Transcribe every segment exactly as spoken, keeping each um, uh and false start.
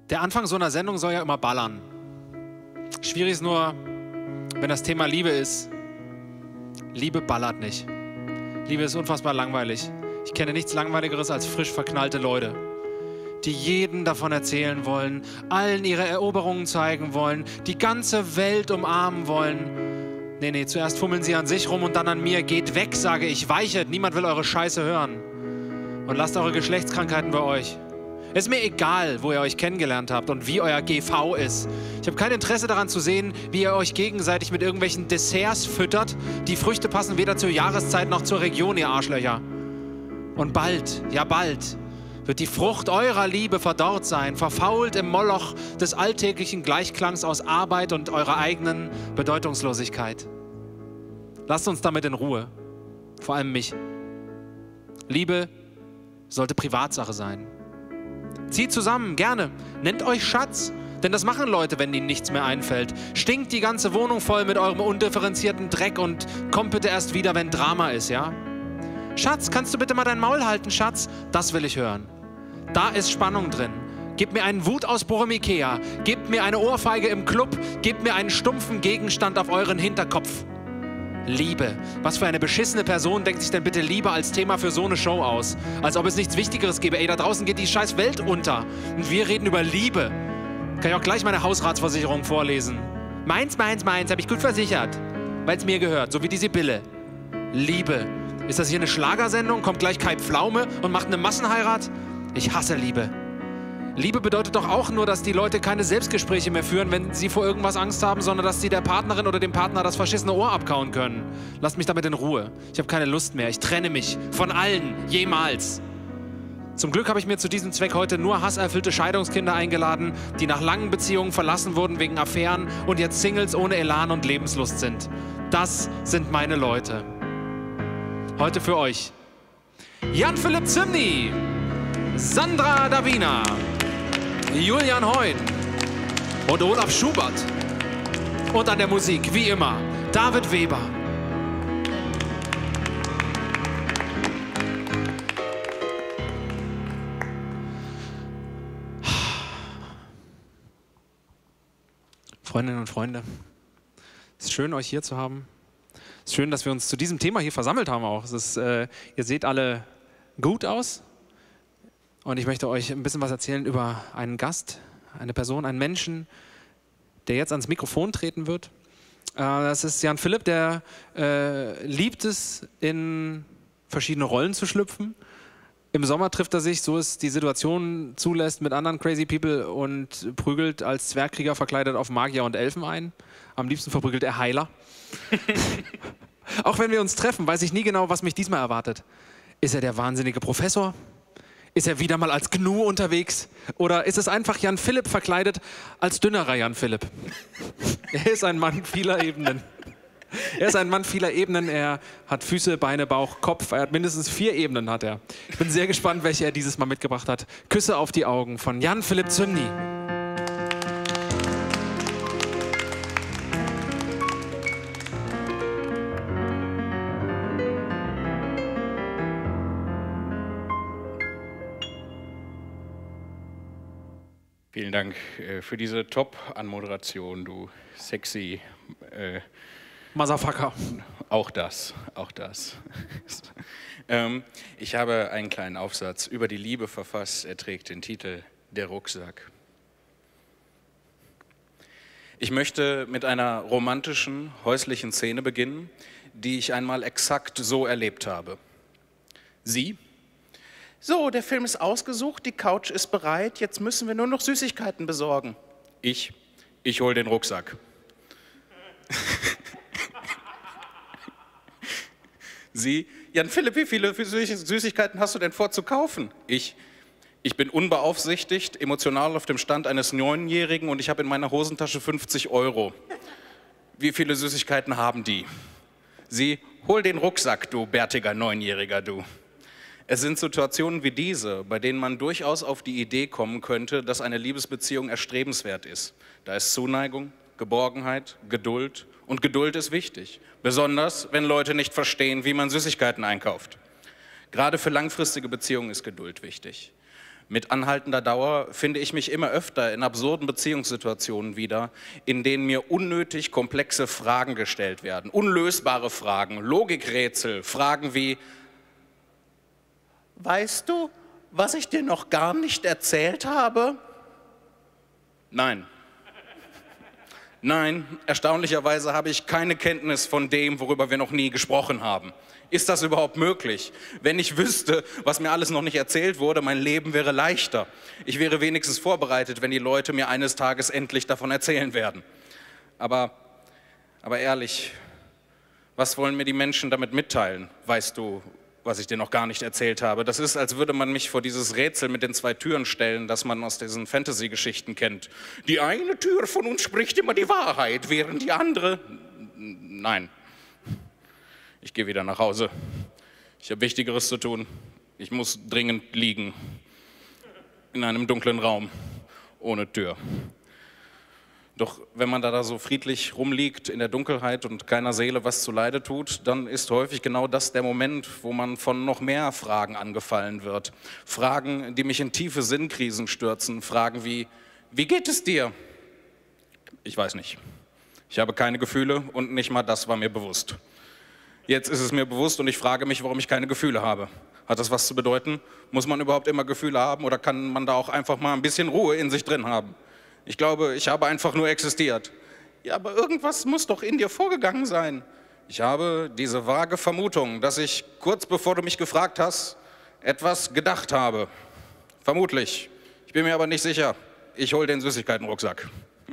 Der Anfang so einer Sendung soll ja immer ballern. Schwierig ist nur, wenn das Thema Liebe ist. Liebe ballert nicht. Liebe ist unfassbar langweilig. Ich kenne nichts Langweiligeres als frisch verknallte Leute, die jeden davon erzählen wollen, allen ihre Eroberungen zeigen wollen, die ganze Welt umarmen wollen. Nee, nee, zuerst fummeln sie an sich rum und dann an mir. Geht weg, sage ich, weichet. Niemand will eure Scheiße hören. Und lasst eure Geschlechtskrankheiten bei euch. Es ist mir egal, wo ihr euch kennengelernt habt und wie euer G V ist. Ich habe kein Interesse daran zu sehen, wie ihr euch gegenseitig mit irgendwelchen Desserts füttert. Die Früchte passen weder zur Jahreszeit noch zur Region, ihr Arschlöcher. Und bald, ja bald, wird die Frucht eurer Liebe verdorrt sein, verfault im Moloch des alltäglichen Gleichklangs aus Arbeit und eurer eigenen Bedeutungslosigkeit. Lasst uns damit in Ruhe. Vor allem mich. Liebe sollte Privatsache sein. Zieht zusammen, gerne. Nennt euch Schatz. Denn das machen Leute, wenn ihnen nichts mehr einfällt. Stinkt die ganze Wohnung voll mit eurem undifferenzierten Dreck und kommt bitte erst wieder, wenn Drama ist, ja? Schatz, kannst du bitte mal dein Maul halten, Schatz? Das will ich hören. Da ist Spannung drin. Gebt mir einen Wutausbruch im Ikea. Gebt mir eine Ohrfeige im Club. Gebt mir einen stumpfen Gegenstand auf euren Hinterkopf. Liebe. Was für eine beschissene Person denkt sich denn bitte Liebe als Thema für so eine Show aus? Als ob es nichts Wichtigeres gäbe. Ey, da draußen geht die scheiß Welt unter. Und wir reden über Liebe. Kann ich auch gleich meine Hausratsversicherung vorlesen. Meins, meins, meins, habe ich gut versichert. Weil es mir gehört, so wie die Sibylle. Liebe. Ist das hier eine Schlagersendung? Kommt gleich Kai Pflaume und macht eine Massenheirat? Ich hasse Liebe. Liebe bedeutet doch auch nur, dass die Leute keine Selbstgespräche mehr führen, wenn sie vor irgendwas Angst haben, sondern dass sie der Partnerin oder dem Partner das verschissene Ohr abkauen können. Lasst mich damit in Ruhe. Ich habe keine Lust mehr. Ich trenne mich von allen. Jemals. Zum Glück habe ich mir zu diesem Zweck heute nur hasserfüllte Scheidungskinder eingeladen, die nach langen Beziehungen verlassen wurden wegen Affären und jetzt Singles ohne Elan und Lebenslust sind. Das sind meine Leute. Heute für euch Jan-Philipp Zymny, Sandra Davina, Julian Heun und Olaf Schubert. Und an der Musik, wie immer, David Weber. Freundinnen und Freunde, es ist schön, euch hier zu haben. Es ist schön, dass wir uns zu diesem Thema hier versammelt haben auch. Es ist, äh, ihr seht alle gut aus. Und ich möchte euch ein bisschen was erzählen über einen Gast, eine Person, einen Menschen, der jetzt ans Mikrofon treten wird. Äh, das ist Jan-Philipp, der äh, liebt es, in verschiedene Rollen zu schlüpfen. Im Sommer trifft er sich, so es die Situation zulässt, mit anderen crazy people und prügelt als Zwergkrieger verkleidet auf Magier und Elfen ein. Am liebsten verprügelt er Heiler. Auch wenn wir uns treffen, weiß ich nie genau, was mich diesmal erwartet. Ist er der wahnsinnige Professor? Ist er wieder mal als Gnu unterwegs? Oder ist es einfach Jan-Philipp verkleidet als dünnerer Jan-Philipp? Er ist ein Mann vieler Ebenen. Er ist ein Mann vieler Ebenen. Er hat Füße, Beine, Bauch, Kopf. Er hat mindestens vier Ebenen, hat er. Ich bin sehr gespannt, welche er dieses Mal mitgebracht hat. Küsse auf die Augen von Jan-Philipp Zymny. Vielen Dank äh, für diese Top-Anmoderation, du sexy äh, Motherfucker. Auch das, auch das. ähm, ich habe einen kleinen Aufsatz über die Liebe verfasst. Er trägt den Titel Der Rucksack. Ich möchte mit einer romantischen, häuslichen Szene beginnen, die ich einmal exakt so erlebt habe. Sie? So, der Film ist ausgesucht, die Couch ist bereit, jetzt müssen wir nur noch Süßigkeiten besorgen. Ich, ich hol den Rucksack. Sie, Jan-Philipp, wie viele Süßigkeiten hast du denn vor zu kaufen? Ich, ich bin unbeaufsichtigt, emotional auf dem Stand eines Neunjährigen und ich habe in meiner Hosentasche fünfzig Euro. Wie viele Süßigkeiten haben die? Sie, hol den Rucksack, du bärtiger Neunjähriger, du. Es sind Situationen wie diese, bei denen man durchaus auf die Idee kommen könnte, dass eine Liebesbeziehung erstrebenswert ist. Da ist Zuneigung, Geborgenheit, Geduld und Geduld ist wichtig. Besonders, wenn Leute nicht verstehen, wie man Süßigkeiten einkauft. Gerade für langfristige Beziehungen ist Geduld wichtig. Mit anhaltender Dauer finde ich mich immer öfter in absurden Beziehungssituationen wieder, in denen mir unnötig komplexe Fragen gestellt werden. Unlösbare Fragen, Logikrätsel, Fragen wie: Weißt du, was ich dir noch gar nicht erzählt habe? Nein. Nein, erstaunlicherweise habe ich keine Kenntnis von dem, worüber wir noch nie gesprochen haben. Ist das überhaupt möglich? Wenn ich wüsste, was mir alles noch nicht erzählt wurde, mein Leben wäre leichter. Ich wäre wenigstens vorbereitet, wenn die Leute mir eines Tages endlich davon erzählen werden. Aber, aber ehrlich, was wollen mir die Menschen damit mitteilen? Weißt du, was ich dir noch gar nicht erzählt habe? Das ist, als würde man mich vor dieses Rätsel mit den zwei Türen stellen, das man aus diesen Fantasy-Geschichten kennt. Die eine Tür von uns spricht immer die Wahrheit, während die andere... Nein. Ich gehe wieder nach Hause. Ich habe Wichtigeres zu tun. Ich muss dringend liegen. In einem dunklen Raum. Ohne Tür. Doch wenn man da so friedlich rumliegt in der Dunkelheit und keiner Seele was zuleide tut, dann ist häufig genau das der Moment, wo man von noch mehr Fragen angefallen wird. Fragen, die mich in tiefe Sinnkrisen stürzen. Fragen wie: Wie geht es dir? Ich weiß nicht. Ich habe keine Gefühle und nicht mal das war mir bewusst. Jetzt ist es mir bewusst und ich frage mich, warum ich keine Gefühle habe. Hat das was zu bedeuten? Muss man überhaupt immer Gefühle haben oder kann man da auch einfach mal ein bisschen Ruhe in sich drin haben? Ich glaube, ich habe einfach nur existiert. Ja, aber irgendwas muss doch in dir vorgegangen sein. Ich habe diese vage Vermutung, dass ich, kurz bevor du mich gefragt hast, etwas gedacht habe. Vermutlich. Ich bin mir aber nicht sicher. Ich hole den Süßigkeitenrucksack.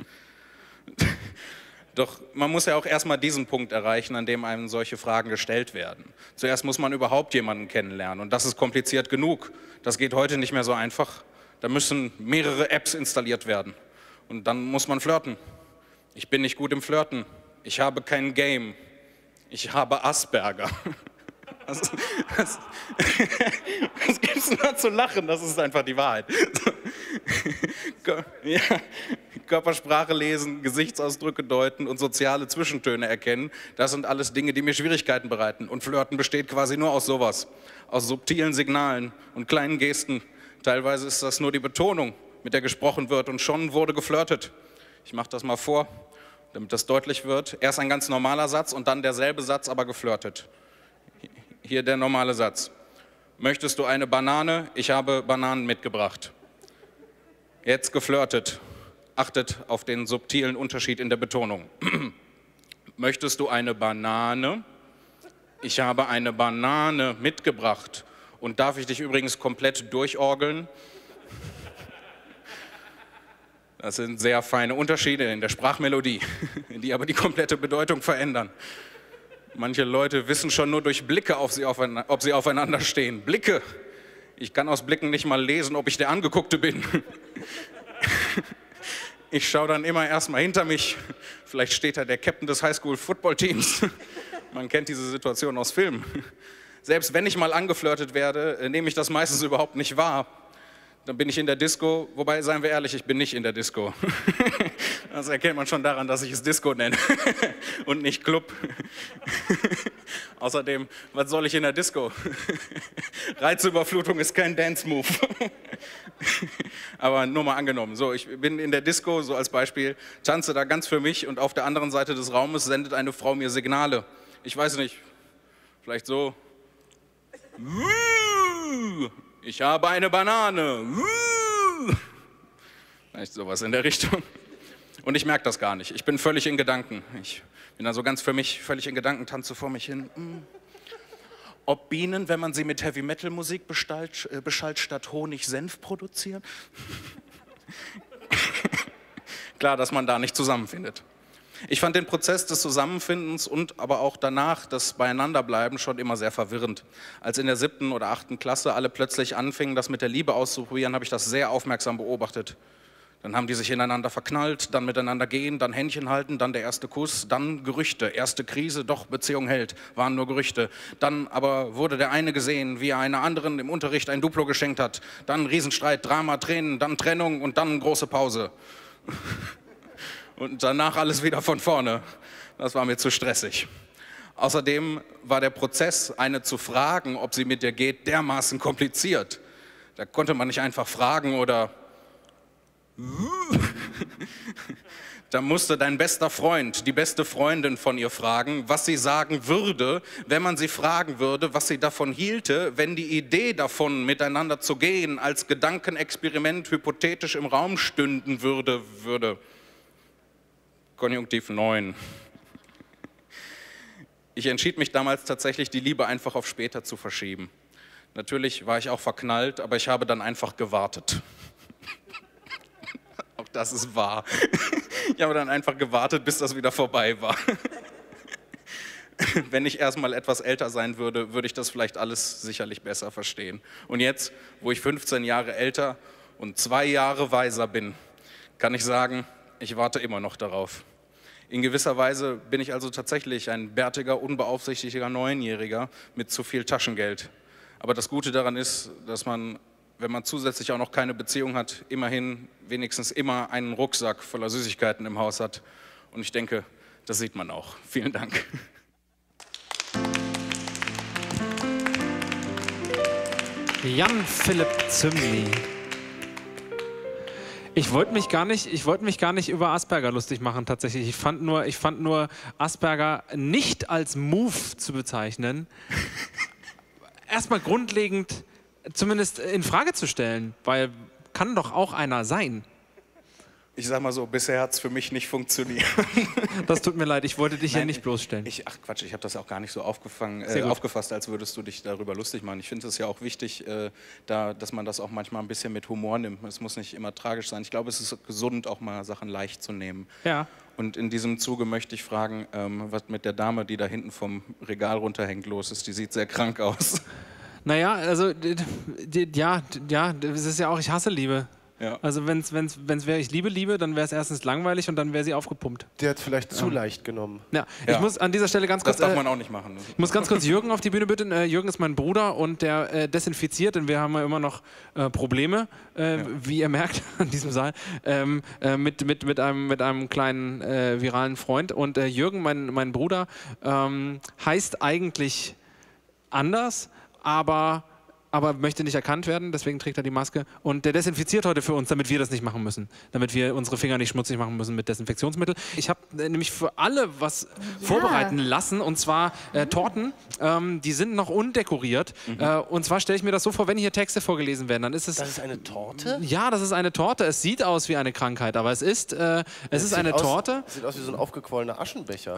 Doch man muss ja auch erstmal diesen Punkt erreichen, an dem einem solche Fragen gestellt werden. Zuerst muss man überhaupt jemanden kennenlernen und das ist kompliziert genug. Das geht heute nicht mehr so einfach. Da müssen mehrere Apps installiert werden und dann muss man flirten. Ich bin nicht gut im Flirten. Ich habe kein Game. Ich habe Asperger. Was, was, was gibt es denn da zu lachen? Das ist einfach die Wahrheit. Ja, Körpersprache lesen, Gesichtsausdrücke deuten und soziale Zwischentöne erkennen, das sind alles Dinge, die mir Schwierigkeiten bereiten. Und Flirten besteht quasi nur aus sowas, aus subtilen Signalen und kleinen Gesten. Teilweise ist das nur die Betonung, mit der gesprochen wird und schon wurde geflirtet. Ich mache das mal vor, damit das deutlich wird. Erst ein ganz normaler Satz und dann derselbe Satz, aber geflirtet. Hier der normale Satz. Möchtest du eine Banane? Ich habe Bananen mitgebracht. Jetzt geflirtet. Achtet auf den subtilen Unterschied in der Betonung. Möchtest du eine Banane? Ich habe eine Banane mitgebracht. Und darf ich dich übrigens komplett durchorgeln? Das sind sehr feine Unterschiede in der Sprachmelodie, die aber die komplette Bedeutung verändern. Manche Leute wissen schon nur durch Blicke, ob sie aufeinander stehen. Blicke. Ich kann aus Blicken nicht mal lesen, ob ich der Angeguckte bin. Ich schaue dann immer erstmal hinter mich. Vielleicht steht da der Captain des Highschool-Football-Teams. Man kennt diese Situation aus Filmen. Selbst wenn ich mal angeflirtet werde, nehme ich das meistens überhaupt nicht wahr. Dann bin ich in der Disco, wobei, seien wir ehrlich, ich bin nicht in der Disco. Das erkennt man schon daran, dass ich es Disco nenne und nicht Club. Außerdem, was soll ich in der Disco? Reizüberflutung ist kein Dance-Move. Aber nur mal angenommen, so, ich bin in der Disco, so als Beispiel, tanze da ganz für mich und auf der anderen Seite des Raumes sendet eine Frau mir Signale. Ich weiß nicht, vielleicht so. Ich habe eine Banane. Vielleicht sowas in der Richtung. Und ich merke das gar nicht. Ich bin völlig in Gedanken. Ich bin da so ganz für mich, völlig in Gedanken, tanze vor mich hin. Ob Bienen, wenn man sie mit Heavy-Metal-Musik beschallt, äh, beschallt, statt Honig Senf produzieren? Klar, dass man da nicht zusammenfindet. Ich fand den Prozess des Zusammenfindens und aber auch danach das Beieinanderbleiben schon immer sehr verwirrend. Als in der siebten oder achten Klasse alle plötzlich anfingen, das mit der Liebe auszuprobieren, habe ich das sehr aufmerksam beobachtet. Dann haben die sich ineinander verknallt, dann miteinander gehen, dann Händchen halten, dann der erste Kuss, dann Gerüchte. Erste Krise, doch, Beziehung hält, waren nur Gerüchte. Dann aber wurde der eine gesehen, wie er einer anderen im Unterricht ein Duplo geschenkt hat. Dann Riesenstreit, Drama, Tränen, dann Trennung und dann große Pause. Und danach alles wieder von vorne. Das war mir zu stressig. Außerdem war der Prozess, eine zu fragen, ob sie mit dir geht, dermaßen kompliziert. Da konnte man nicht einfach fragen oder... Da musste dein bester Freund, die beste Freundin von ihr fragen, was sie sagen würde, wenn man sie fragen würde, was sie davon hielte, wenn die Idee davon, miteinander zu gehen, als Gedankenexperiment hypothetisch im Raum stünden würde, würde. Konjunktiv neun. Ich entschied mich damals tatsächlich, die Liebe einfach auf später zu verschieben. Natürlich war ich auch verknallt, aber ich habe dann einfach gewartet. Auch das ist wahr. Ich habe dann einfach gewartet, bis das wieder vorbei war. Wenn ich erstmal etwas älter sein würde, würde ich das vielleicht alles sicherlich besser verstehen. Und jetzt, wo ich fünfzehn Jahre älter und zwei Jahre weiser bin, kann ich sagen, ich warte immer noch darauf. In gewisser Weise bin ich also tatsächlich ein bärtiger, unbeaufsichtigter Neunjähriger mit zu viel Taschengeld. Aber das Gute daran ist, dass man, wenn man zusätzlich auch noch keine Beziehung hat, immerhin wenigstens immer einen Rucksack voller Süßigkeiten im Haus hat. Und ich denke, das sieht man auch. Vielen Dank. Jan-Philipp Zymny. Ich wollte mich gar nicht, ich wollte mich gar nicht über Asperger lustig machen tatsächlich. Ich fand nur, ich fand nur Asperger nicht als Move zu bezeichnen. Erstmal grundlegend zumindest in Frage zu stellen, weil kann doch auch einer sein. Ich sag mal so, bisher hat es für mich nicht funktioniert. Das tut mir leid, ich wollte dich Nein, hier nicht bloßstellen. Ich, ach Quatsch, ich habe das auch gar nicht so aufgefangen, äh, aufgefasst, als würdest du dich darüber lustig machen. Ich finde es ja auch wichtig, äh, da, dass man das auch manchmal ein bisschen mit Humor nimmt. Es muss nicht immer tragisch sein. Ich glaube, es ist gesund, auch mal Sachen leicht zu nehmen. Ja. Und in diesem Zuge möchte ich fragen, ähm, was mit der Dame, die da hinten vom Regal runterhängt, los ist. Die sieht sehr krank aus. Naja, also, die, die, ja, ja, das ist ja auch, ich hasse Liebe. Ja. Also wenn es wenn's, wenn's wäre, ich liebe Liebe, dann wäre es erstens langweilig und dann wäre sie aufgepumpt. Der hat vielleicht zu leicht genommen. Ja, Ja. ich muss an dieser Stelle ganz kurz... Das darf äh, man auch nicht machen. Ne? Ich muss ganz kurz Jürgen auf die Bühne bitten. Äh, Jürgen ist mein Bruder und der äh, desinfiziert, denn wir haben ja immer noch äh, Probleme, äh, Ja. wie ihr merkt, in diesem Saal, ähm, äh, mit, mit, mit, einem, mit einem kleinen äh, viralen Freund. Und äh, Jürgen, mein, mein Bruder, ähm, heißt eigentlich anders, aber... aber möchte nicht erkannt werden, deswegen trägt er die Maske. Und der desinfiziert heute für uns, damit wir das nicht machen müssen. Damit wir unsere Finger nicht schmutzig machen müssen mit Desinfektionsmittel. Ich habe äh, nämlich für alle was Ja. vorbereiten lassen, und zwar äh, Torten. Ähm, die sind noch undekoriert. Mhm. Äh, und zwar stelle ich mir das so vor, wenn hier Texte vorgelesen werden, dann ist es... Das ist eine Torte? Ja, das ist eine Torte. Es sieht aus wie eine Krankheit, aber es ist, äh, es Das ist sieht eine aus, Torte. Sieht aus wie so ein aufgequollener Aschenbecher.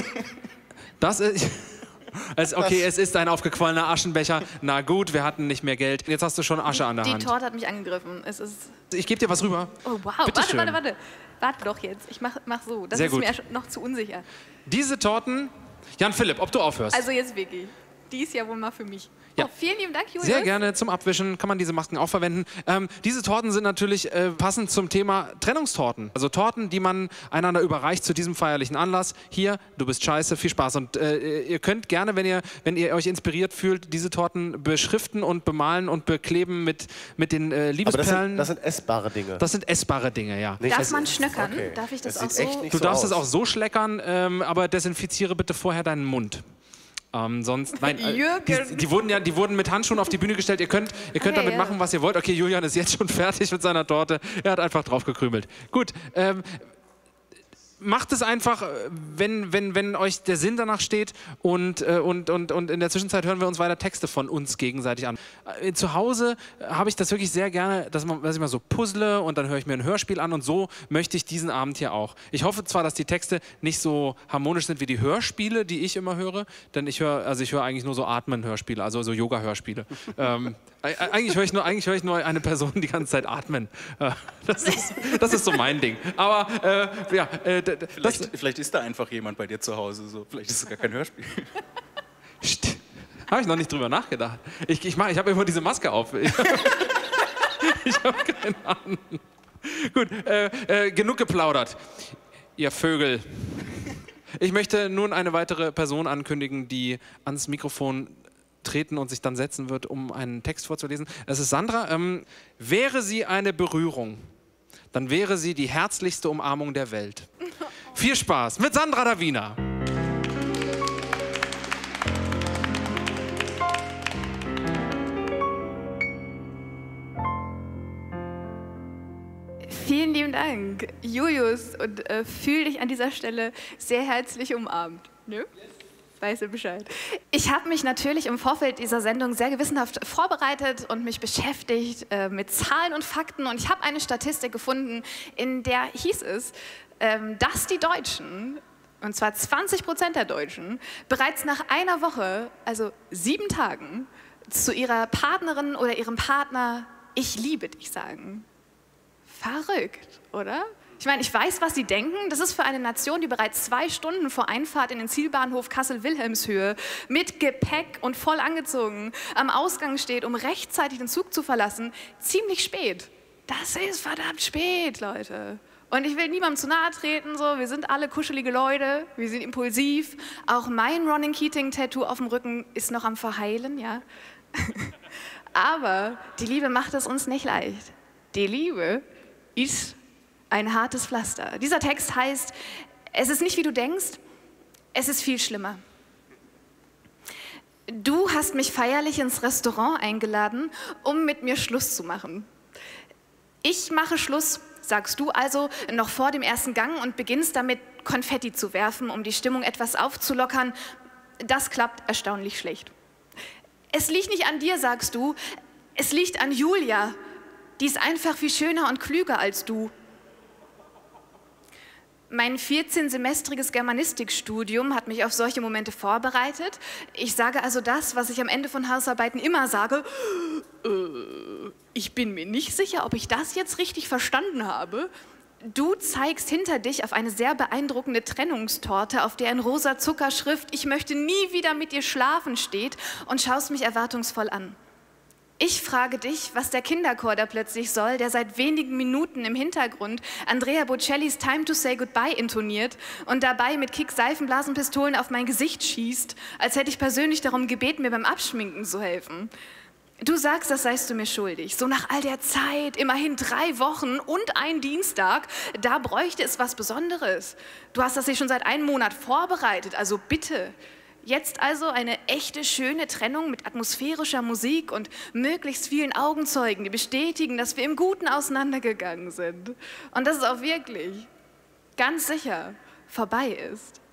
Das ist... Es, okay, es ist ein aufgequollener Aschenbecher. Na gut, wir hatten nicht mehr Geld. Jetzt hast du schon Asche an der Die Hand. Torte hat mich angegriffen. Es ist. Ich gebe dir was rüber. Oh wow, Bitte warte, schön. warte, warte. Warte doch jetzt. Ich mach, mach so. Das Sehr ist gut. mir noch zu unsicher. Diese Torten... Jan-Philipp, ob du aufhörst. Also jetzt wirklich. Die ist ja wohl mal für mich. Ja. Oh, vielen lieben Dank, Julius. Sehr gerne zum Abwischen kann man diese Masken auch verwenden. Ähm, diese Torten sind natürlich äh, passend zum Thema Trennungstorten. Also Torten, die man einander überreicht zu diesem feierlichen Anlass. Hier, du bist scheiße, viel Spaß. Und äh, ihr könnt gerne, wenn ihr, wenn ihr euch inspiriert fühlt, diese Torten beschriften und bemalen und bekleben mit, mit den äh, Aber das Liebesperlen. sind, das sind essbare Dinge. Das sind essbare Dinge, ja. Nicht- Darf man schnöckern? Okay. Darf ich das, Das auch sieht so? echt nicht Du so darfst es aus. auch so schleckern, ähm, aber desinfiziere bitte vorher deinen Mund. Ähm, sonst, nein, äh, Jürgen. die, die wurden ja, die wurden mit Handschuhen auf die Bühne gestellt. Ihr könnt, ihr könnt Okay, damit ja. machen, was ihr wollt. Okay, Julian ist jetzt schon fertig mit seiner Torte. Er hat einfach drauf gekrümelt. Gut, ähm, macht es einfach, wenn, wenn, wenn euch der Sinn danach steht, und, äh, und, und, und in der Zwischenzeit hören wir uns weiter Texte von uns gegenseitig an. Äh, zu Hause habe ich das wirklich sehr gerne, dass, man, dass ich mal so puzzle und dann höre ich mir ein Hörspiel an, und so möchte ich diesen Abend hier auch. Ich hoffe zwar, dass die Texte nicht so harmonisch sind wie die Hörspiele, die ich immer höre, denn ich höre also ich höre eigentlich nur so Atmen-Hörspiele, also so Yoga-Hörspiele. ähm, e- eigentlich höre ich, nur- eigentlich höre ich nur eine Person die ganze Zeit atmen. Äh, das, ist, das ist so mein Ding. Aber äh, ja, äh, d- d- Vielleicht, das, vielleicht ist da einfach jemand bei dir zu Hause. So. Vielleicht ist es gar kein Hörspiel. habe ich noch nicht drüber nachgedacht. Ich, ich, mach- ich habe immer diese Maske auf. Ich, ich habe keine Ahnung. Gut, äh, äh, genug geplaudert, ihr Vögel. Ich möchte nun eine weitere Person ankündigen, die ans Mikrofon treten und sich dann setzen wird, um einen Text vorzulesen. Das ist Sandra. Ähm, wäre sie eine Berührung, dann wäre sie die herzlichste Umarmung der Welt. Viel Spaß mit Sandra Davina. Vielen lieben Dank, Julius, und äh, fühl dich an dieser Stelle sehr herzlich umarmt. Ne? Weißt du Bescheid. Ich habe mich natürlich im Vorfeld dieser Sendung sehr gewissenhaft vorbereitet und mich beschäftigt äh, mit Zahlen und Fakten. Und ich habe eine Statistik gefunden, in der hieß es, ähm, dass die Deutschen, und zwar zwanzig Prozent der Deutschen, bereits nach einer Woche, also sieben Tagen, zu ihrer Partnerin oder ihrem Partner „Ich liebe dich" sagen. Verrückt, oder? Ich meine, ich weiß, was Sie denken. Das ist für eine Nation, die bereits zwei Stunden vor Einfahrt in den Zielbahnhof Kassel-Wilhelmshöhe mit Gepäck und voll angezogen am Ausgang steht, um rechtzeitig den Zug zu verlassen, ziemlich spät. Das ist verdammt spät, Leute. Und ich will niemandem zu nahe treten, so. Wir sind alle kuschelige Leute, wir sind impulsiv. Auch mein Ronan Keating-Tattoo auf dem Rücken ist noch am Verheilen, ja. Aber die Liebe macht es uns nicht leicht. Die Liebe ist ein hartes Pflaster. Dieser Text heißt, es ist nicht, wie du denkst, es ist viel schlimmer. Du hast mich feierlich ins Restaurant eingeladen, um mit mir Schluss zu machen. Ich mache Schluss, sagst du also, noch vor dem ersten Gang und beginnst damit, Konfetti zu werfen, um die Stimmung etwas aufzulockern. Das klappt erstaunlich schlecht. Es liegt nicht an dir, sagst du, es liegt an Julia. Die ist einfach viel schöner und klüger als du. Mein vierzehnsemestriges Germanistikstudium hat mich auf solche Momente vorbereitet. Ich sage also das, was ich am Ende von Hausarbeiten immer sage. Äh, ich bin mir nicht sicher, ob ich das jetzt richtig verstanden habe. Du zeigst hinter dich auf eine sehr beeindruckende Trennungstorte, auf der in rosa Zuckerschrift „Ich möchte nie wieder mit dir schlafen" steht, und schaust mich erwartungsvoll an. Ich frage dich, was der Kinderchor da plötzlich soll, der seit wenigen Minuten im Hintergrund Andrea Bocellis "Time to Say Goodbye" intoniert und dabei mit Kick-Seifenblasenpistolen auf mein Gesicht schießt, als hätte ich persönlich darum gebeten, mir beim Abschminken zu helfen. Du sagst, das seist du mir schuldig. So nach all der Zeit, immerhin drei Wochen und ein Dienstag, da bräuchte es was Besonderes. Du hast das hier schon seit einem Monat vorbereitet, also bitte. Jetzt also eine echte, schöne Trennung mit atmosphärischer Musik und möglichst vielen Augenzeugen, die bestätigen, dass wir im Guten auseinandergegangen sind. Und dass es auch wirklich, ganz sicher, vorbei ist.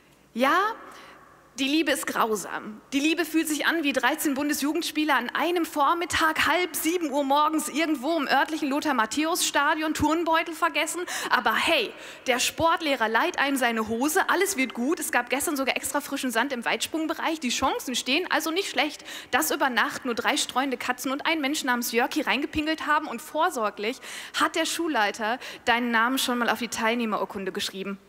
Ja, die Liebe ist grausam. Die Liebe fühlt sich an wie dreizehn Bundesjugendspieler an einem Vormittag, halb sieben Uhr morgens irgendwo im örtlichen Lothar-Matthäus-Stadion Turnbeutel vergessen. Aber hey, der Sportlehrer leiht einem seine Hose, alles wird gut. Es gab gestern sogar extra frischen Sand im Weitsprungbereich. Die Chancen stehen also nicht schlecht, dass über Nacht nur drei streunende Katzen und ein Mensch namens Jörki reingepinkelt haben. Und vorsorglich hat der Schulleiter deinen Namen schon mal auf die Teilnehmerurkunde geschrieben.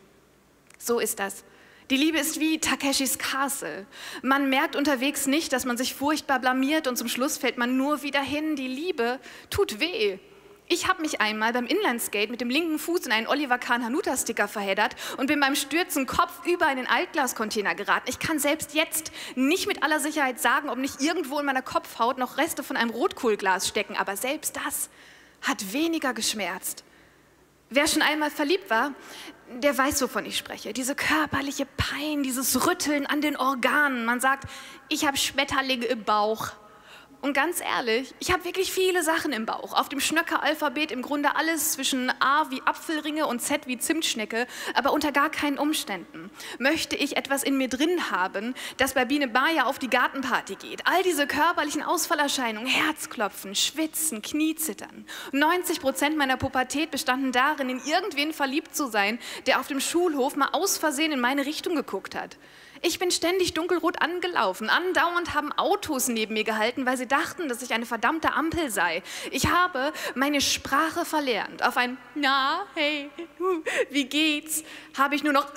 So ist das. Die Liebe ist wie Takeshis Castle. Man merkt unterwegs nicht, dass man sich furchtbar blamiert und zum Schluss fällt man nur wieder hin. Die Liebe tut weh. Ich habe mich einmal beim Inlineskate mit dem linken Fuß in einen Oliver Kahn-Hanuta-Sticker verheddert und bin beim Stürzen kopfüber in den Altglascontainer geraten. Ich kann selbst jetzt nicht mit aller Sicherheit sagen, ob nicht irgendwo in meiner Kopfhaut noch Reste von einem Rotkohlglas stecken, aber selbst das hat weniger geschmerzt. Wer schon einmal verliebt war, der weiß, wovon ich spreche. Diese körperliche Pein, dieses Rütteln an den Organen. Man sagt, ich habe Schmetterlinge im Bauch. Und ganz ehrlich, ich habe wirklich viele Sachen im Bauch. Auf dem Schnöcker-Alphabet im Grunde alles zwischen A wie Apfelringe und Z wie Zimtschnecke, aber unter gar keinen Umständen möchte ich etwas in mir drin haben, das bei Biene Maya auf die Gartenparty geht. All diese körperlichen Ausfallerscheinungen, Herzklopfen, Schwitzen, Kniezittern. neunzig Prozent meiner Pubertät bestanden darin, in irgendwen verliebt zu sein, der auf dem Schulhof mal aus Versehen in meine Richtung geguckt hat. Ich bin ständig dunkelrot angelaufen. Andauernd haben Autos neben mir gehalten, weil sie dachten, dass ich eine verdammte Ampel sei. Ich habe meine Sprache verlernt. Auf ein "Na, hey, wie geht's?" habe ich nur noch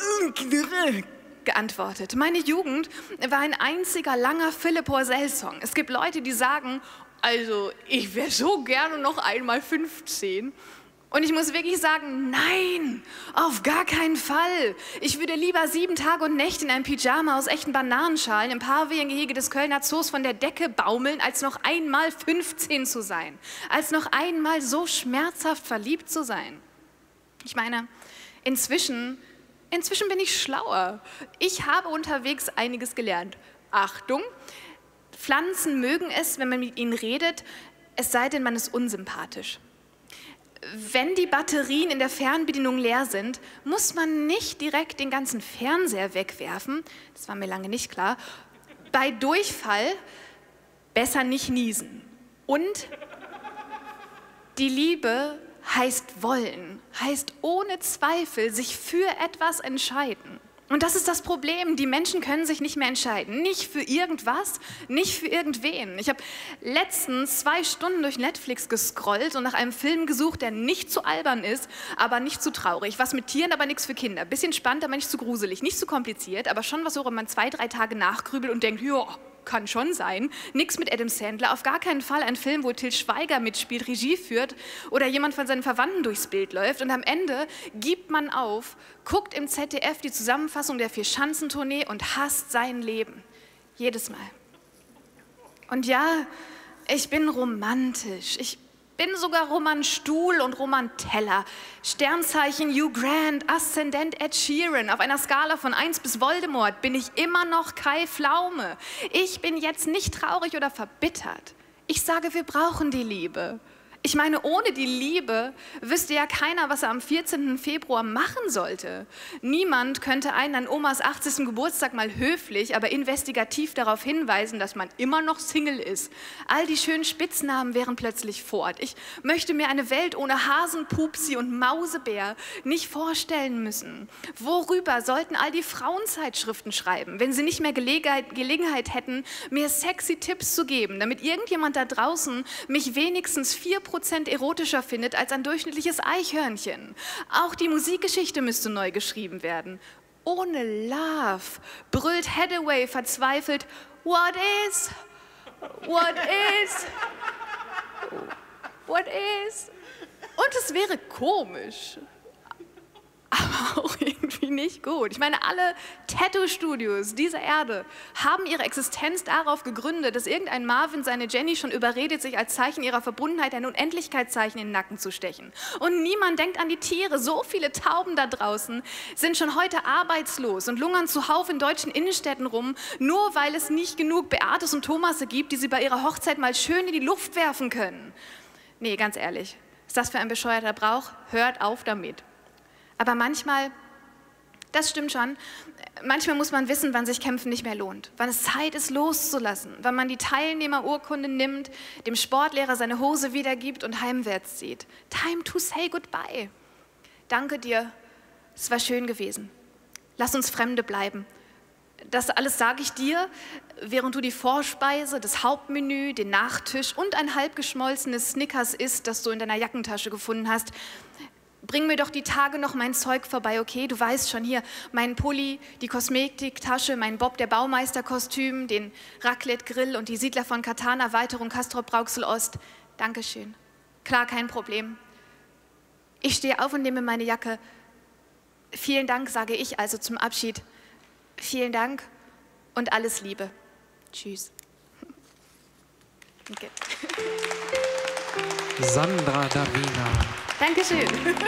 geantwortet. Meine Jugend war ein einziger langer Philipp Horsell-Song. Es gibt Leute, die sagen, also ich wäre so gerne noch einmal fünfzehn. Und ich muss wirklich sagen, nein, auf gar keinen Fall. Ich würde lieber sieben Tage und Nächte in einem Pyjama aus echten Bananenschalen im Paviangehege des Kölner Zoos von der Decke baumeln, als noch einmal fünfzehn zu sein. Als noch einmal so schmerzhaft verliebt zu sein. Ich meine, inzwischen, inzwischen bin ich schlauer. Ich habe unterwegs einiges gelernt. Achtung, Pflanzen mögen es, wenn man mit ihnen redet, es sei denn, man ist unsympathisch. wenn die Batterien in der Fernbedienung leer sind, muss man nicht direkt den ganzen Fernseher wegwerfen. Das war mir lange nicht klar. Bei Durchfall besser nicht niesen. Und die Liebe heißt wollen, heißt ohne Zweifel sich für etwas entscheiden. Und das ist das Problem, die Menschen können sich nicht mehr entscheiden. Nicht für irgendwas, nicht für irgendwen. Ich habe letztens zwei Stunden durch Netflix gescrollt und nach einem Film gesucht, der nicht zu albern ist, aber nicht zu traurig. Was mit Tieren, aber nichts für Kinder. Bisschen spannend, aber nicht zu gruselig. Nicht zu kompliziert, aber schon was, worüber man zwei, drei Tage nachgrübelt und denkt, ja, kann schon sein. Nix mit Adam Sandler, auf gar keinen Fall ein Film, wo Til Schweiger mitspielt, Regie führt oder jemand von seinen Verwandten durchs Bild läuft und am Ende gibt man auf, guckt im Z D F die Zusammenfassung der Vier-Schanzentournee und hasst sein Leben. Jedes Mal. Und ja, ich bin romantisch. Ich bin sogar Roman-Stuhl und Roman-Teller. Sternzeichen Hugh Grant, Aszendent Ed Sheeran. Auf einer Skala von eins bis Voldemort bin ich immer noch Kai Pflaume. Ich bin jetzt nicht traurig oder verbittert. Ich sage, wir brauchen die Liebe. Ich meine, ohne die Liebe wüsste ja keiner, was er am vierzehnten Februar machen sollte. Niemand könnte einen an Omas achtzigsten Geburtstag mal höflich, aber investigativ darauf hinweisen, dass man immer noch Single ist. All die schönen Spitznamen wären plötzlich fort. Ich möchte mir eine Welt ohne Hasen, Pupsi und Mausebär nicht vorstellen müssen. Worüber sollten all die Frauenzeitschriften schreiben, wenn sie nicht mehr Gelegenheit, Gelegenheit hätten, mir sexy Tipps zu geben, damit irgendjemand da draußen mich wenigstens vier Prozent erotischer findet als ein durchschnittliches Eichhörnchen. Auch die Musikgeschichte müsste neu geschrieben werden. Ohne Love brüllt Hathaway verzweifelt, what is, what is, what is. Und es wäre komisch, aber auch irgendwie nicht gut. Ich meine, alle Tattoo-Studios dieser Erde haben ihre Existenz darauf gegründet, dass irgendein Marvin seine Jenny schon überredet, sich als Zeichen ihrer Verbundenheit ein Unendlichkeitszeichen in den Nacken zu stechen. Und niemand denkt an die Tiere. So viele Tauben da draußen sind schon heute arbeitslos und lungern zuhauf in deutschen Innenstädten rum, nur weil es nicht genug Beates und Thomasse gibt, die sie bei ihrer Hochzeit mal schön in die Luft werfen können. Nee, ganz ehrlich, ist das für ein bescheuerter Brauch? Hört auf damit. Aber manchmal, das stimmt schon, manchmal muss man wissen, wann sich Kämpfen nicht mehr lohnt, wann es Zeit ist, loszulassen, wann man die Teilnehmerurkunde nimmt, dem Sportlehrer seine Hose wiedergibt und heimwärts zieht. Time to say goodbye. Danke dir, es war schön gewesen. Lass uns Fremde bleiben. Das alles sage ich dir, während du die Vorspeise, das Hauptmenü, den Nachtisch und ein halb geschmolzenes Snickers isst, das du in deiner Jackentasche gefunden hast. Bring mir doch die Tage noch mein Zeug vorbei, okay? Du weißt schon, hier, meinen Pulli, die Kosmetiktasche, mein Bob der Baumeister-Kostüm, den Raclette-Grill und die Siedler von Katan-Erweiterung Castrop-Rauxel-Ost. Dankeschön. Klar, kein Problem. Ich stehe auf und nehme meine Jacke. Vielen Dank, sage ich also zum Abschied. Vielen Dank und alles Liebe. Tschüss. Okay. Sandra Davina. Dankeschön.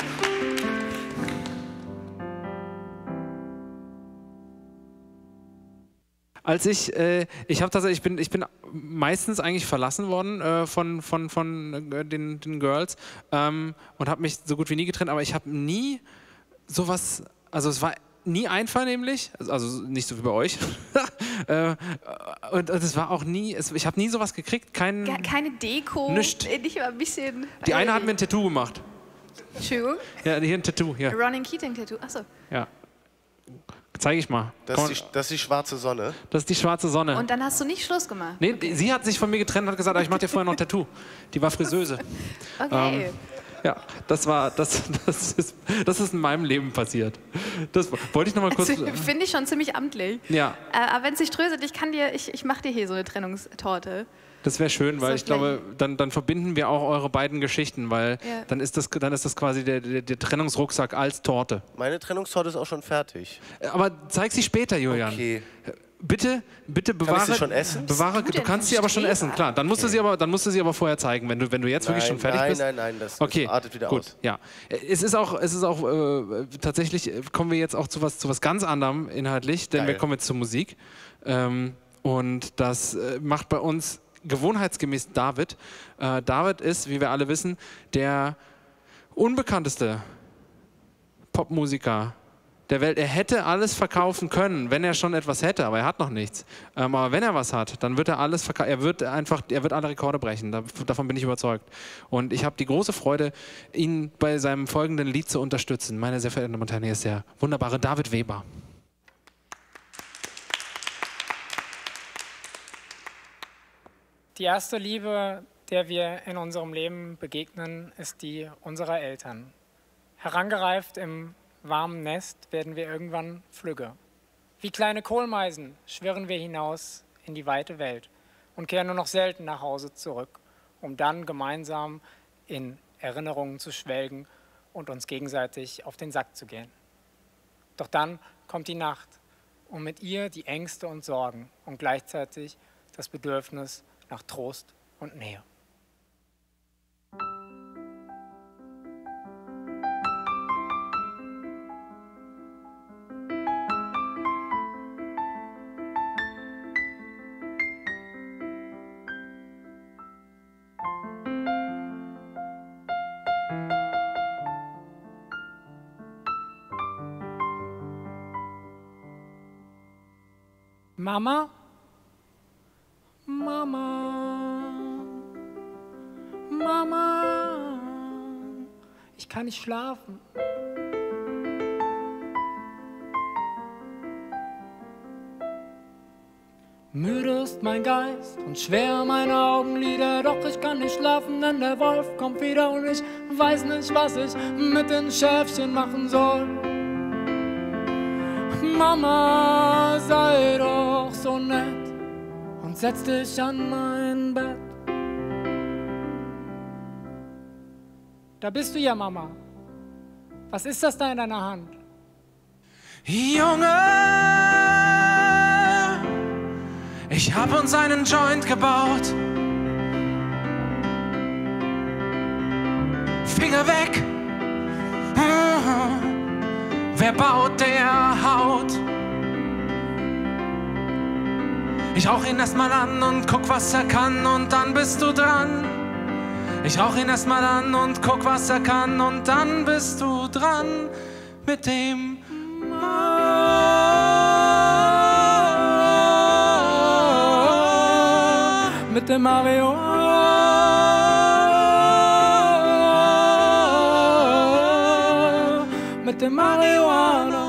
Als ich, äh, ich habe tatsächlich, ich bin, ich bin meistens eigentlich verlassen worden äh, von, von, von äh, den, den Girls ähm, und habe mich so gut wie nie getrennt, aber ich habe nie sowas, also es war nie einvernehmlich, also nicht so wie bei euch. äh, und es war auch nie, es, ich habe nie sowas gekriegt, kein, keine Deko, nischt. Nicht mal ein bisschen. Die eine hat mir ein Tattoo gemacht. Entschuldigung? Ja, hier ein Tattoo, hier. Ronan Keating-Tattoo, achso. Ja. Zeige ich mal. Das ist, die, das ist die schwarze Sonne. Das ist die schwarze Sonne. Und dann hast du nicht Schluss gemacht? Nee, die, sie hat sich von mir getrennt und hat gesagt, ah, ich mache dir vorher noch ein Tattoo. Die war Friseuse. Okay. Ähm, ja, das war, das, das, ist, das ist in meinem Leben passiert. Das wollte ich noch mal kurz... Also, finde ich schon ziemlich amtlich. Ja. Äh, aber wenn es dich tröstet, ich kann dir, ich, ich mache dir hier so eine Trennungstorte. Das wäre schön, weil So ich glaube, dann, dann verbinden wir auch eure beiden Geschichten, weil Ja. dann, ist das, dann ist das quasi der, der, der Trennungsrucksack als Torte. Meine Trennungstorte ist auch schon fertig. Aber zeig sie später, Julian. Okay. Bitte, bitte bewahre. Kann ich sie schon essen? Bewahre, Bist du du denn kannst ein sie aber schon Streber? essen, klar. Dann musst, du sie aber, dann musst du sie aber vorher zeigen, wenn du, wenn du jetzt wirklich Nein, schon fertig nein, bist. Nein, nein, das, okay. das artet wieder Gut, aus. ja. Es ist auch, es ist auch äh, tatsächlich, äh, kommen wir jetzt auch zu was, zu was ganz anderem inhaltlich, denn Geil. wir kommen jetzt zur Musik. Ähm, und das äh, macht bei uns gewohnheitsgemäß David. Äh, David ist, wie wir alle wissen, der unbekannteste Popmusiker der Welt. Er hätte alles verkaufen können, wenn er schon etwas hätte, aber er hat noch nichts. Ähm, aber wenn er was hat, dann wird er alles verkaufen. Er wird einfach, er wird alle Rekorde brechen. Da, davon bin ich überzeugt. Und ich habe die große Freude, ihn bei seinem folgenden Lied zu unterstützen. Meine sehr verehrten Damen und Herren, hier ist der wunderbare David Weber. Die erste Liebe, der wir in unserem Leben begegnen, ist die unserer Eltern. Herangereift im warmen Nest werden wir irgendwann flügge. Wie kleine Kohlmeisen schwirren wir hinaus in die weite Welt und kehren nur noch selten nach Hause zurück, um dann gemeinsam in Erinnerungen zu schwelgen und uns gegenseitig auf den Sack zu gehen. Doch dann kommt die Nacht und mit ihr die Ängste und Sorgen und gleichzeitig das Bedürfnis nach Trost und Nähe. Mama, Mama, Mama, ich kann nicht schlafen. Müde ist mein Geist und schwer meine Augenlider, doch ich kann nicht schlafen, denn der Wolf kommt wieder und ich weiß nicht, was ich mit den Schäfchen machen soll. Mama, sei doch so nett und setz dich an mein Bett. Da bist du ja, Mama. Was ist das da in deiner Hand? Junge, ich hab uns einen Joint gebaut. Finger weg. Wer baut, der haut. Ich rauch ihn erstmal an und guck, was er kann, und dann bist du dran. Ich rauch ihn erstmal an und guck, was er kann, und dann bist du dran mit dem mit dem Mario. Mit dem Marihuana.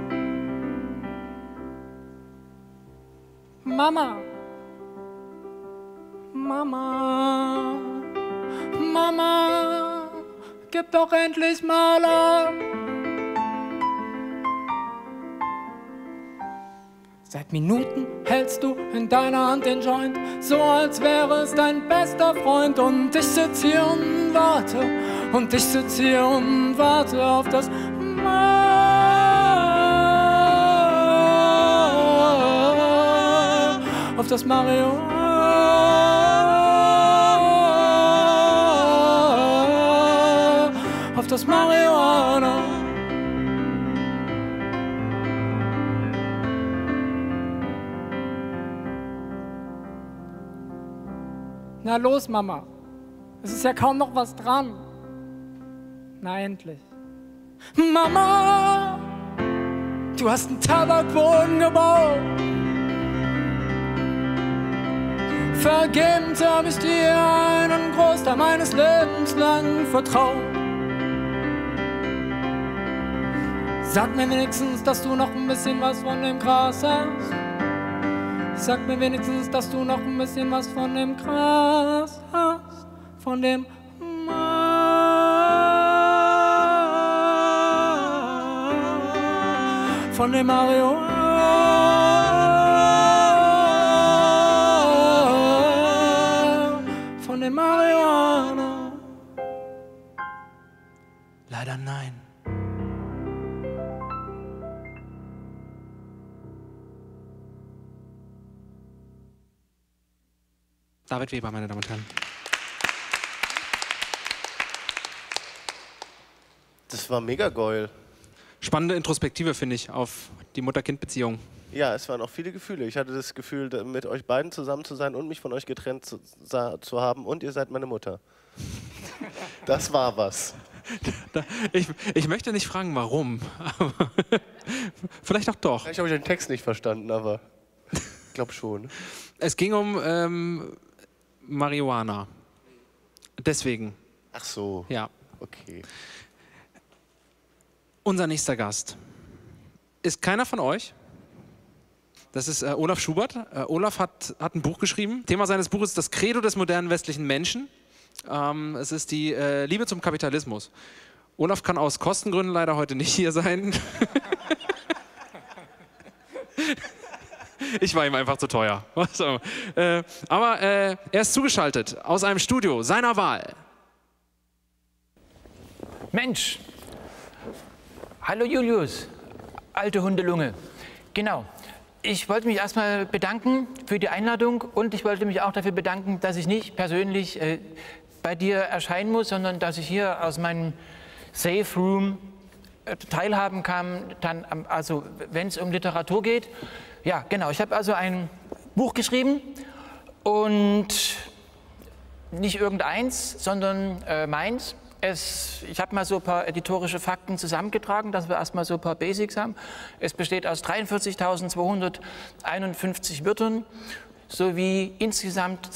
Mama, Mama, Mama, gib doch endlich mal ab. Seit Minuten hältst du in deiner Hand den Joint, so als wäre es dein bester Freund. Und ich sitz hier und warte, und ich sitz hier und warte auf das auf das Mario, auf das Marihuana. Na los, Mama, es ist ja kaum noch was dran. Na endlich. Mama, du hast einen Tabakboden gebaut. Vergebens hab ich dir einen Großteil meines Lebens lang vertraut. Sag mir wenigstens, dass du noch ein bisschen was von dem Gras hast. Sag mir wenigstens, dass du noch ein bisschen was von dem Gras hast. Von dem Von dem Mario, von dem Marihuana. leider nein. David Weber, meine Damen und Herren. Das war mega geil. Spannende Introspektive, finde ich, auf die Mutter-Kind-Beziehung. Ja, es waren auch viele Gefühle. Ich hatte das Gefühl, mit euch beiden zusammen zu sein und mich von euch getrennt zu, zu haben, und ihr seid meine Mutter. Das war was. ich, ich möchte nicht fragen, warum. Aber vielleicht auch doch. Vielleicht habe ich den Text nicht verstanden, aber ich glaube schon. Es ging um ähm, Marihuana. Deswegen. Ach so. Ja. Okay. Unser nächster Gast ist keiner von euch. Das ist äh, Olaf Schubert. Äh, Olaf hat, hat ein Buch geschrieben. Thema seines Buches ist das Credo des modernen westlichen Menschen. Ähm, es ist die äh, Liebe zum Kapitalismus. Olaf kann aus Kostengründen leider heute nicht hier sein. Ich war ihm einfach zu teuer. So. Äh, aber äh, er ist zugeschaltet aus einem Studio seiner Wahl. Mensch, hallo Julius, alte Hundelunge. Genau, ich wollte mich erstmal bedanken für die Einladung und ich wollte mich auch dafür bedanken, dass ich nicht persönlich äh, bei dir erscheinen muss, sondern dass ich hier aus meinem Safe Room äh, teilhaben kann, dann, also wenn es um Literatur geht. Ja, genau, ich habe also ein Buch geschrieben und nicht irgendeins, sondern äh, meins. Es, ich habe mal so ein paar editorische Fakten zusammengetragen, dass wir erstmal so ein paar Basics haben. Es besteht aus dreiundvierzigtausendzweihunderteinundfünfzig Wörtern sowie insgesamt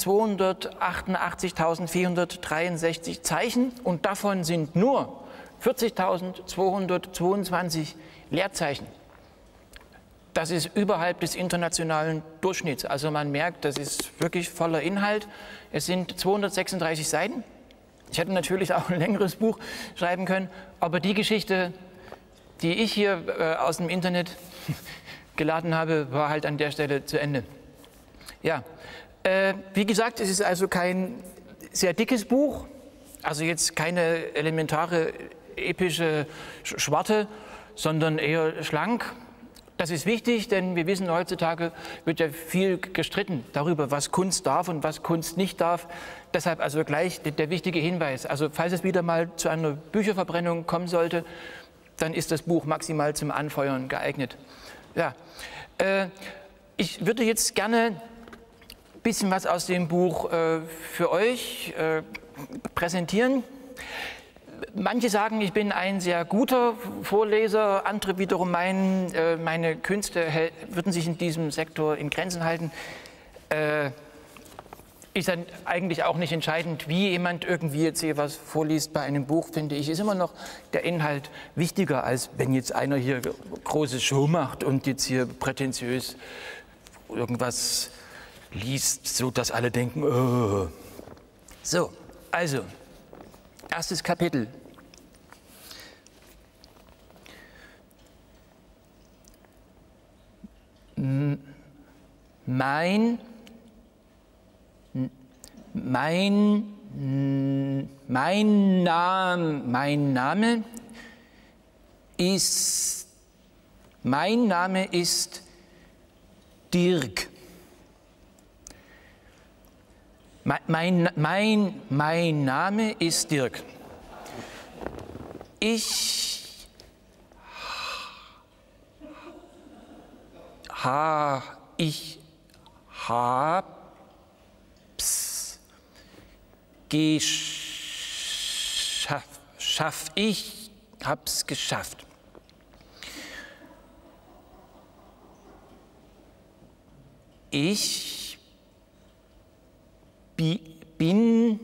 zweihundertachtundachtzigtausendvierhundertdreiundsechzig Zeichen und davon sind nur vierzigtausendzweihundertzweiundzwanzig Leerzeichen. Das ist überhalb des internationalen Durchschnitts. Also man merkt, das ist wirklich voller Inhalt. Es sind zweihundertsechsunddreißig Seiten. Ich hätte natürlich auch ein längeres Buch schreiben können, aber die Geschichte, die ich hier äh, aus dem Internet geladen habe, war halt an der Stelle zu Ende. Ja, äh, wie gesagt, es ist also kein sehr dickes Buch, also jetzt keine elementare epische Schwarte, sondern eher schlank. Das ist wichtig, denn wir wissen, heutzutage wird ja viel gestritten darüber, was Kunst darf und was Kunst nicht darf. Deshalb also gleich der wichtige Hinweis. Also falls es wieder mal zu einer Bücherverbrennung kommen sollte, dann ist das Buch maximal zum Anfeuern geeignet. Ja, äh, ich würde jetzt gerne ein bisschen was aus dem Buch äh, für euch äh, präsentieren. Manche sagen, ich bin ein sehr guter Vorleser, andere wiederum meinen, äh, meine Künste würden sich in diesem Sektor in Grenzen halten. Äh, ist dann eigentlich auch nicht entscheidend, wie jemand irgendwie jetzt hier was vorliest bei einem Buch, finde ich, ist immer noch der Inhalt wichtiger, als wenn jetzt einer hier große Show macht und jetzt hier prätentiös irgendwas liest, so dass alle denken, oh. So, also. Erstes Kapitel. Mein, mein, mein Name, mein Name ist, mein Name ist Dirk. Mein, mein, mein Name ist Dirk. Ich ha, ich hab's geschafft. Schaff, ich hab's geschafft. Ich bin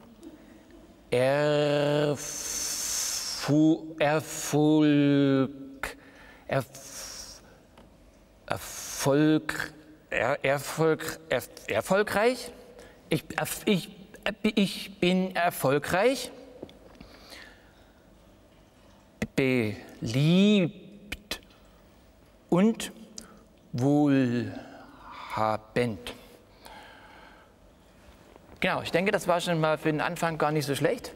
Erfu Erfolg, Erf Erfolg, er Erfolg, er erfolgreich. Ich, ich, ich bin erfolgreich, beliebt und wohlhabend. Genau, ich denke, das war schon mal für den Anfang gar nicht so schlecht.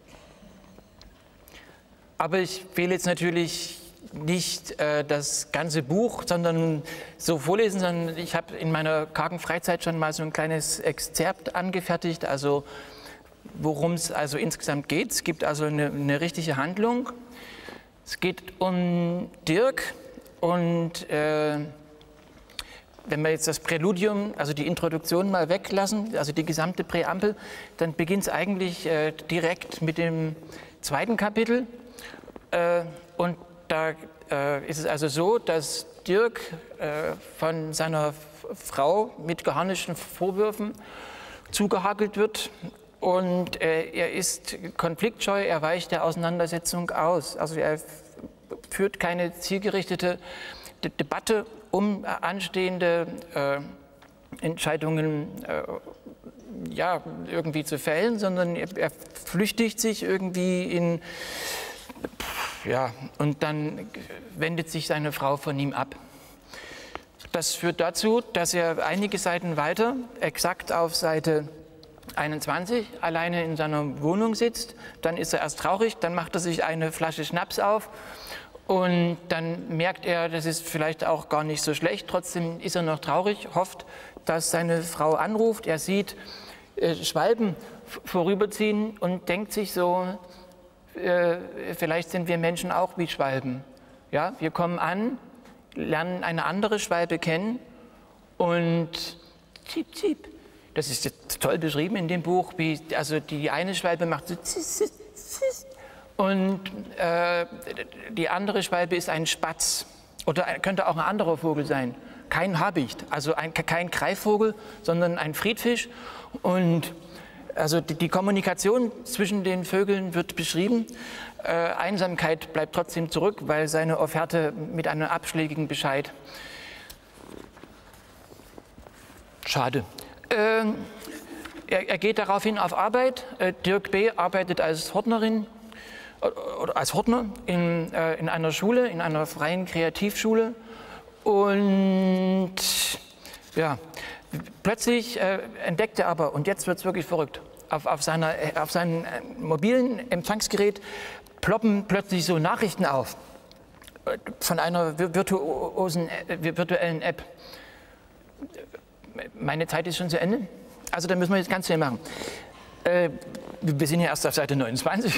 Aber ich will jetzt natürlich nicht äh, das ganze Buch, sondern so vorlesen, sondern ich habe in meiner kargen Freizeit schon mal so ein kleines Exzerpt angefertigt, also worum es also insgesamt geht. Es gibt also eine, eine richtige Handlung. Es geht um Dirk und äh, wenn wir jetzt das Präludium, also die Introduktion mal weglassen, also die gesamte Präambel, dann beginnt es eigentlich äh, direkt mit dem zweiten Kapitel. Äh, und da äh, ist es also so, dass Dirk äh, von seiner Frau mit geharnischten Vorwürfen zugehakelt wird. Und äh, er ist konfliktscheu, er weicht der Auseinandersetzung aus. Also er führt keine zielgerichtete De Debatte um äh, anstehende äh, Entscheidungen äh, ja, irgendwie zu fällen, sondern er, er flüchtigt sich irgendwie in, ja, und dann wendet sich seine Frau von ihm ab. Das führt dazu, dass er einige Seiten weiter, exakt auf Seite einundzwanzig, alleine in seiner Wohnung sitzt. Dann ist er erst traurig, dann macht er sich eine Flasche Schnaps auf und dann merkt er, das ist vielleicht auch gar nicht so schlecht. Trotzdem ist er noch traurig, hofft, dass seine Frau anruft. Er sieht äh, Schwalben vorüberziehen und denkt sich so, äh, vielleicht sind wir Menschen auch wie Schwalben. Ja, wir kommen an, lernen eine andere Schwalbe kennen und ziep, ziep. Das ist jetzt toll beschrieben in dem Buch, wie also die eine Schwalbe macht so und äh, die andere Schwalbe ist ein Spatz oder könnte auch ein anderer Vogel sein. Kein Habicht, also ein, kein Greifvogel, sondern ein Friedfisch. Und also die, die Kommunikation zwischen den Vögeln wird beschrieben. Äh, Einsamkeit bleibt trotzdem zurück, weil seine Offerte mit einem abschlägigen Bescheid. Schade. Äh, er, er geht daraufhin auf Arbeit. Äh, Dirk B. arbeitet als Hortnerin oder als Hortner in, äh, in einer Schule, in einer freien Kreativschule. Und ja, plötzlich äh, entdeckt er aber, und jetzt wird es wirklich verrückt, auf, auf, seiner, auf seinem äh, mobilen Empfangsgerät ploppen plötzlich so Nachrichten auf äh, von einer virtuosen, äh, virtuellen App. Meine Zeit ist schon zu Ende, also da müssen wir jetzt ganz schnell machen. Äh, wir sind ja erst auf Seite neunundzwanzig.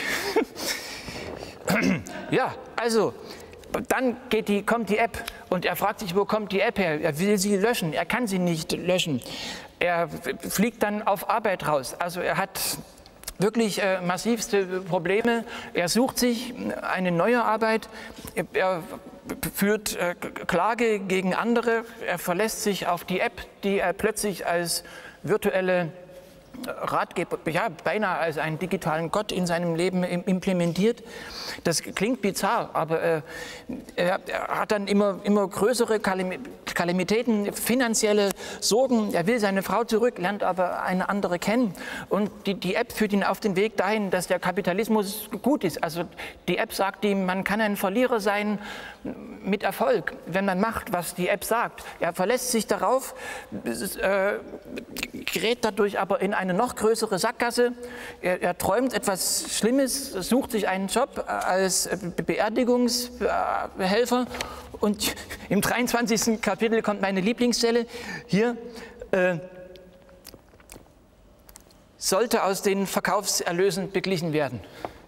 Ja, also, dann geht die, kommt die App und er fragt sich, wo kommt die App her? Er will sie löschen, er kann sie nicht löschen. Er fliegt dann auf Arbeit raus. Also er hat wirklich äh, massivste Probleme. Er sucht sich eine neue Arbeit. Er führt äh, Klage gegen andere. Er verlässt sich auf die App, die er plötzlich als virtuelle Ratgeber, ja, beinahe als einen digitalen Gott in seinem Leben implementiert. Das klingt bizarr, aber äh, er, er hat dann immer, immer größere Kalamitäten, finanzielle Sorgen. Er will seine Frau zurück, lernt aber eine andere kennen. Und die, die App führt ihn auf den Weg dahin, dass der Kapitalismus gut ist. Also die App sagt ihm, man kann ein Verlierer sein mit Erfolg, wenn man macht, was die App sagt. Er verlässt sich darauf, äh, gerät dadurch aber in eine noch größere Sackgasse. Er, er träumt etwas Schlimmes, sucht sich einen Job als Beerdigungshelfer. Und im dreiundzwanzigsten Kapitel kommt meine Lieblingsstelle. Hier äh, sollte aus den Verkaufserlösen beglichen werden.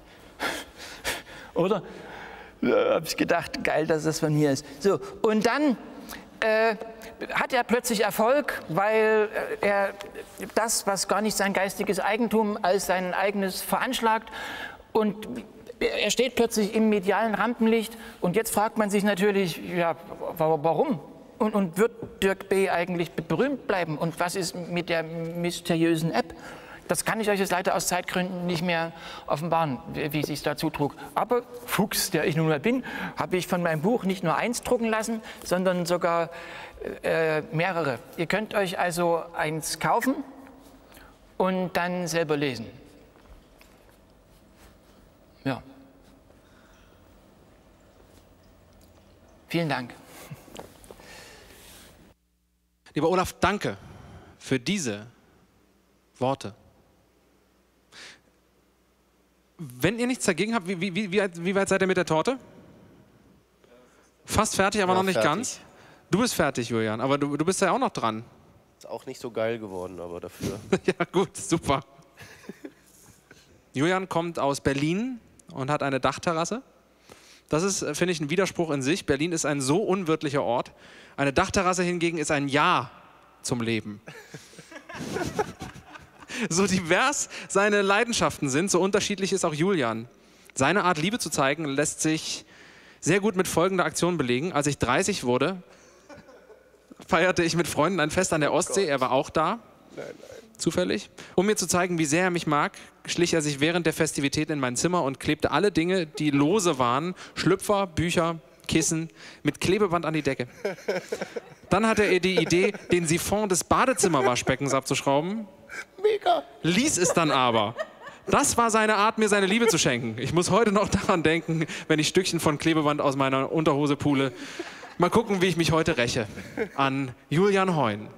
Oder? Da habe ich gedacht, geil, dass das von mir ist. So, und dann äh, hat er plötzlich Erfolg, weil er das, was gar nicht sein geistiges Eigentum, als sein eigenes veranschlagt. Und er steht plötzlich im medialen Rampenlicht. Und jetzt fragt man sich natürlich, ja, warum? Und, und wird Dirk B. eigentlich berühmt bleiben? Und was ist mit der mysteriösen App? Das kann ich euch jetzt leider aus Zeitgründen nicht mehr offenbaren, wie es sich dazu trug. Aber Fuchs, der ich nun mal bin, habe ich von meinem Buch nicht nur eins drucken lassen, sondern sogar äh, mehrere. Ihr könnt euch also eins kaufen und dann selber lesen. Ja. Vielen Dank. Lieber Olaf, danke für diese Worte. Wenn ihr nichts dagegen habt, wie, wie, wie, wie weit seid ihr mit der Torte? Fast fertig, aber ja, noch nicht fertig. Ganz. Du bist fertig, Julian, aber du, du bist ja auch noch dran. Ist auch nicht so geil geworden, aber dafür. Ja gut, super. Julian kommt aus Berlin und hat eine Dachterrasse. Das ist, finde ich, ein Widerspruch in sich. Berlin ist ein so unwirtlicher Ort. Eine Dachterrasse hingegen ist ein Ja zum Leben. So divers seine Leidenschaften sind, so unterschiedlich ist auch Julian. Seine Art, Liebe zu zeigen, lässt sich sehr gut mit folgender Aktion belegen. Als ich dreißig wurde, feierte ich mit Freunden ein Fest an der Ostsee. Er war auch da, nein, nein. zufällig. Um mir zu zeigen, wie sehr er mich mag, schlich er sich während der Festivität in mein Zimmer und klebte alle Dinge, die lose waren, Schlüpfer, Bücher, Kissen, mit Klebeband an die Decke. Dann hatte er die Idee, den Siphon des Badezimmerwaschbeckens abzuschrauben. Mega. Ließ es dann aber. Das war seine Art, mir seine Liebe zu schenken. Ich muss heute noch daran denken, wenn ich Stückchen von Klebeband aus meiner Unterhose pule. Mal gucken, wie ich mich heute räche. An Julian Heun.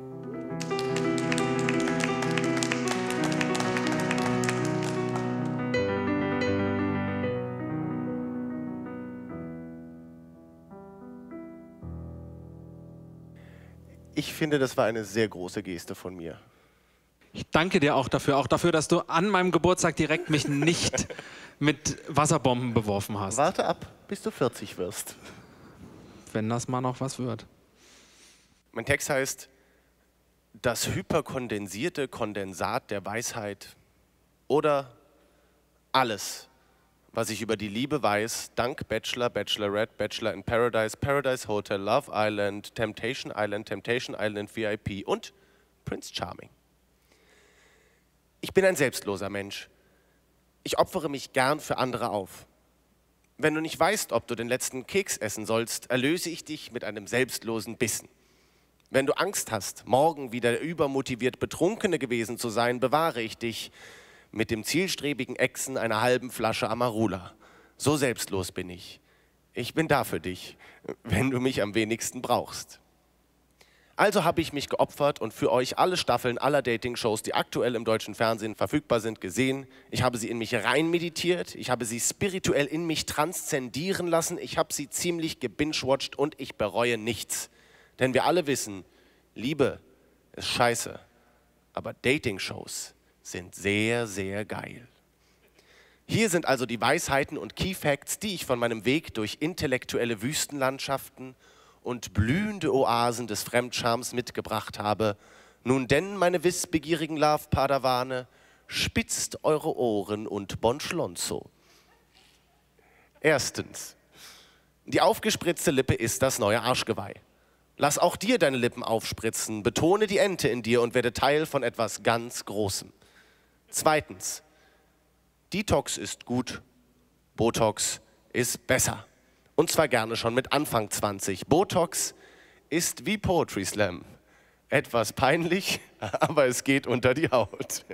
Ich finde, das war eine sehr große Geste von mir. Ich danke dir auch dafür, auch dafür, dass du an meinem Geburtstag direkt mich nicht mit Wasserbomben beworfen hast. Warte ab, bis du vierzig wirst. Wenn das mal noch was wird. Mein Text heißt, das hyperkondensierte Kondensat der Weisheit oder alles, was ich über die Liebe weiß, dank Bachelor, Bachelorette, Bachelor in Paradise, Paradise Hotel, Love Island, Temptation Island, Temptation Island V I P und Prince Charming. Ich bin ein selbstloser Mensch. Ich opfere mich gern für andere auf. Wenn du nicht weißt, ob du den letzten Keks essen sollst, erlöse ich dich mit einem selbstlosen Bissen. Wenn du Angst hast, morgen wieder übermotiviert Betrunkene gewesen zu sein, bewahre ich dich mit dem zielstrebigen Exen einer halben Flasche Amarula. So selbstlos bin ich. Ich bin da für dich, wenn du mich am wenigsten brauchst. Also habe ich mich geopfert und für euch alle Staffeln aller Dating-Shows, die aktuell im deutschen Fernsehen verfügbar sind, gesehen. Ich habe sie in mich rein meditiert, ich habe sie spirituell in mich transzendieren lassen, ich habe sie ziemlich gebingewatcht und ich bereue nichts. Denn wir alle wissen, Liebe ist scheiße, aber Dating-Shows sind sehr, sehr geil. Hier sind also die Weisheiten und Key Facts, die ich von meinem Weg durch intellektuelle Wüstenlandschaften und blühende Oasen des Fremdschams mitgebracht habe. Nun denn, meine wissbegierigen Love-Padawane, spitzt eure Ohren und Bonschlonzo. Erstens, die aufgespritzte Lippe ist das neue Arschgeweih. Lass auch dir deine Lippen aufspritzen, betone die Ente in dir und werde Teil von etwas ganz Großem. Zweitens, Detox ist gut, Botox ist besser. Und zwar gerne schon mit Anfang zwanzig. Botox ist wie Poetry Slam. Etwas peinlich, aber es geht unter die Haut.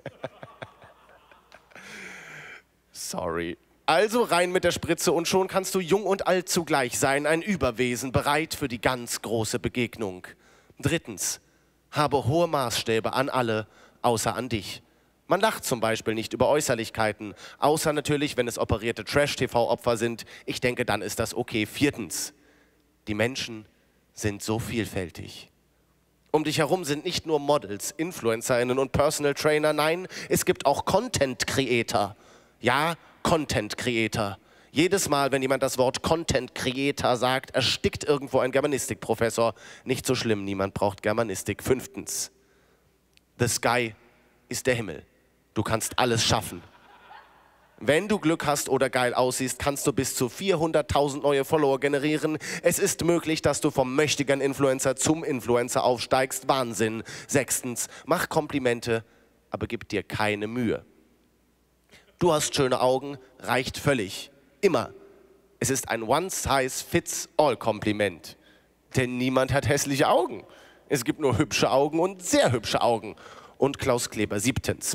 Sorry. Also rein mit der Spritze und schon kannst du jung und alt zugleich sein. Ein Überwesen, bereit für die ganz große Begegnung. Drittens, habe hohe Maßstäbe an alle, außer an dich. Man lacht zum Beispiel nicht über Äußerlichkeiten, außer natürlich, wenn es operierte Trash-T V-Opfer sind. Ich denke, dann ist das okay. Viertens, die Menschen sind so vielfältig. Um dich herum sind nicht nur Models, InfluencerInnen und Personal Trainer, nein, es gibt auch Content Creator. Ja, Content Creator. Jedes Mal, wenn jemand das Wort Content Creator sagt, erstickt irgendwo ein Germanistikprofessor. Nicht so schlimm, niemand braucht Germanistik. Fünftens, the sky ist der Himmel. Du kannst alles schaffen. Wenn du Glück hast oder geil aussiehst, kannst du bis zu vierhunderttausend neue Follower generieren. Es ist möglich, dass du vom mächtigen Influencer zum Influencer aufsteigst. Wahnsinn. Sechstens, mach Komplimente, aber gib dir keine Mühe. Du hast schöne Augen, reicht völlig. Immer. Es ist ein One-Size-Fits-All-Kompliment. Denn niemand hat hässliche Augen. Es gibt nur hübsche Augen und sehr hübsche Augen. Und Klaus Kleber. Siebtens.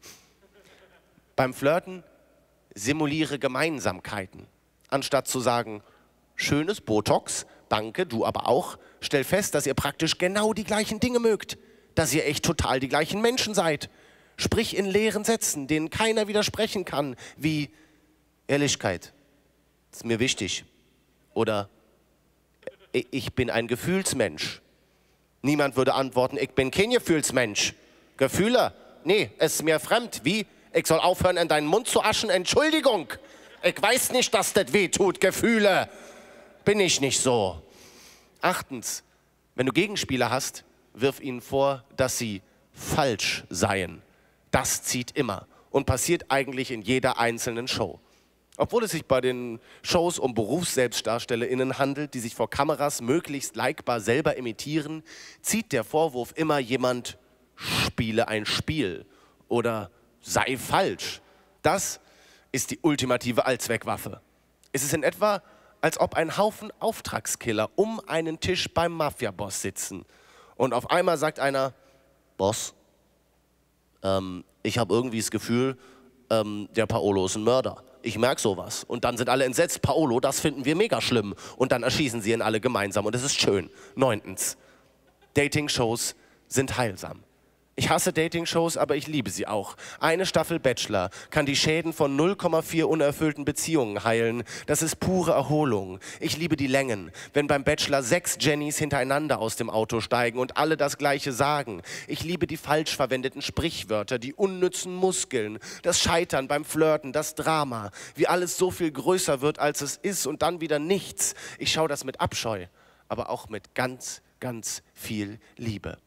Beim Flirten simuliere Gemeinsamkeiten. Anstatt zu sagen, schönes Botox, danke, du aber auch, stell fest, dass ihr praktisch genau die gleichen Dinge mögt. Dass ihr echt total die gleichen Menschen seid. Sprich in leeren Sätzen, denen keiner widersprechen kann, wie Ehrlichkeit, ist mir wichtig. Oder ich bin ein Gefühlsmensch. Niemand würde antworten, ich bin kein Gefühlsmensch. Gefühle? Nee, es ist mir fremd. Wie? Ich soll aufhören, in deinen Mund zu aschen? Entschuldigung. Ich weiß nicht, dass das weh tut. Gefühle. Bin ich nicht so. Achtens, wenn du Gegenspieler hast, wirf ihnen vor, dass sie falsch seien. Das zieht immer und passiert eigentlich in jeder einzelnen Show. Obwohl es sich bei den Shows um BerufsselbstdarstellerInnen handelt, die sich vor Kameras möglichst likebar selber imitieren, zieht der Vorwurf immer jemand, spiele ein Spiel oder sei falsch. Das ist die ultimative Allzweckwaffe. Es ist in etwa, als ob ein Haufen Auftragskiller um einen Tisch beim Mafia-Boss sitzen. Und auf einmal sagt einer, Boss, ähm, ich habe irgendwie das Gefühl, ähm, der Paolo ist ein Mörder. Ich merke sowas. Und dann sind alle entsetzt. Paolo, das finden wir mega schlimm. Und dann erschießen sie ihn alle gemeinsam. Und es ist schön. Neuntens. Dating-Shows sind heilsam. Ich hasse Dating-Shows, aber ich liebe sie auch. Eine Staffel Bachelor kann die Schäden von null Komma vier unerfüllten Beziehungen heilen. Das ist pure Erholung. Ich liebe die Längen. Wenn beim Bachelor sechs Jennys hintereinander aus dem Auto steigen und alle das Gleiche sagen. Ich liebe die falsch verwendeten Sprichwörter, die unnützen Muskeln, das Scheitern beim Flirten, das Drama. Wie alles so viel größer wird, als es ist und dann wieder nichts. Ich schaue das mit Abscheu, aber auch mit ganz, ganz viel Liebe.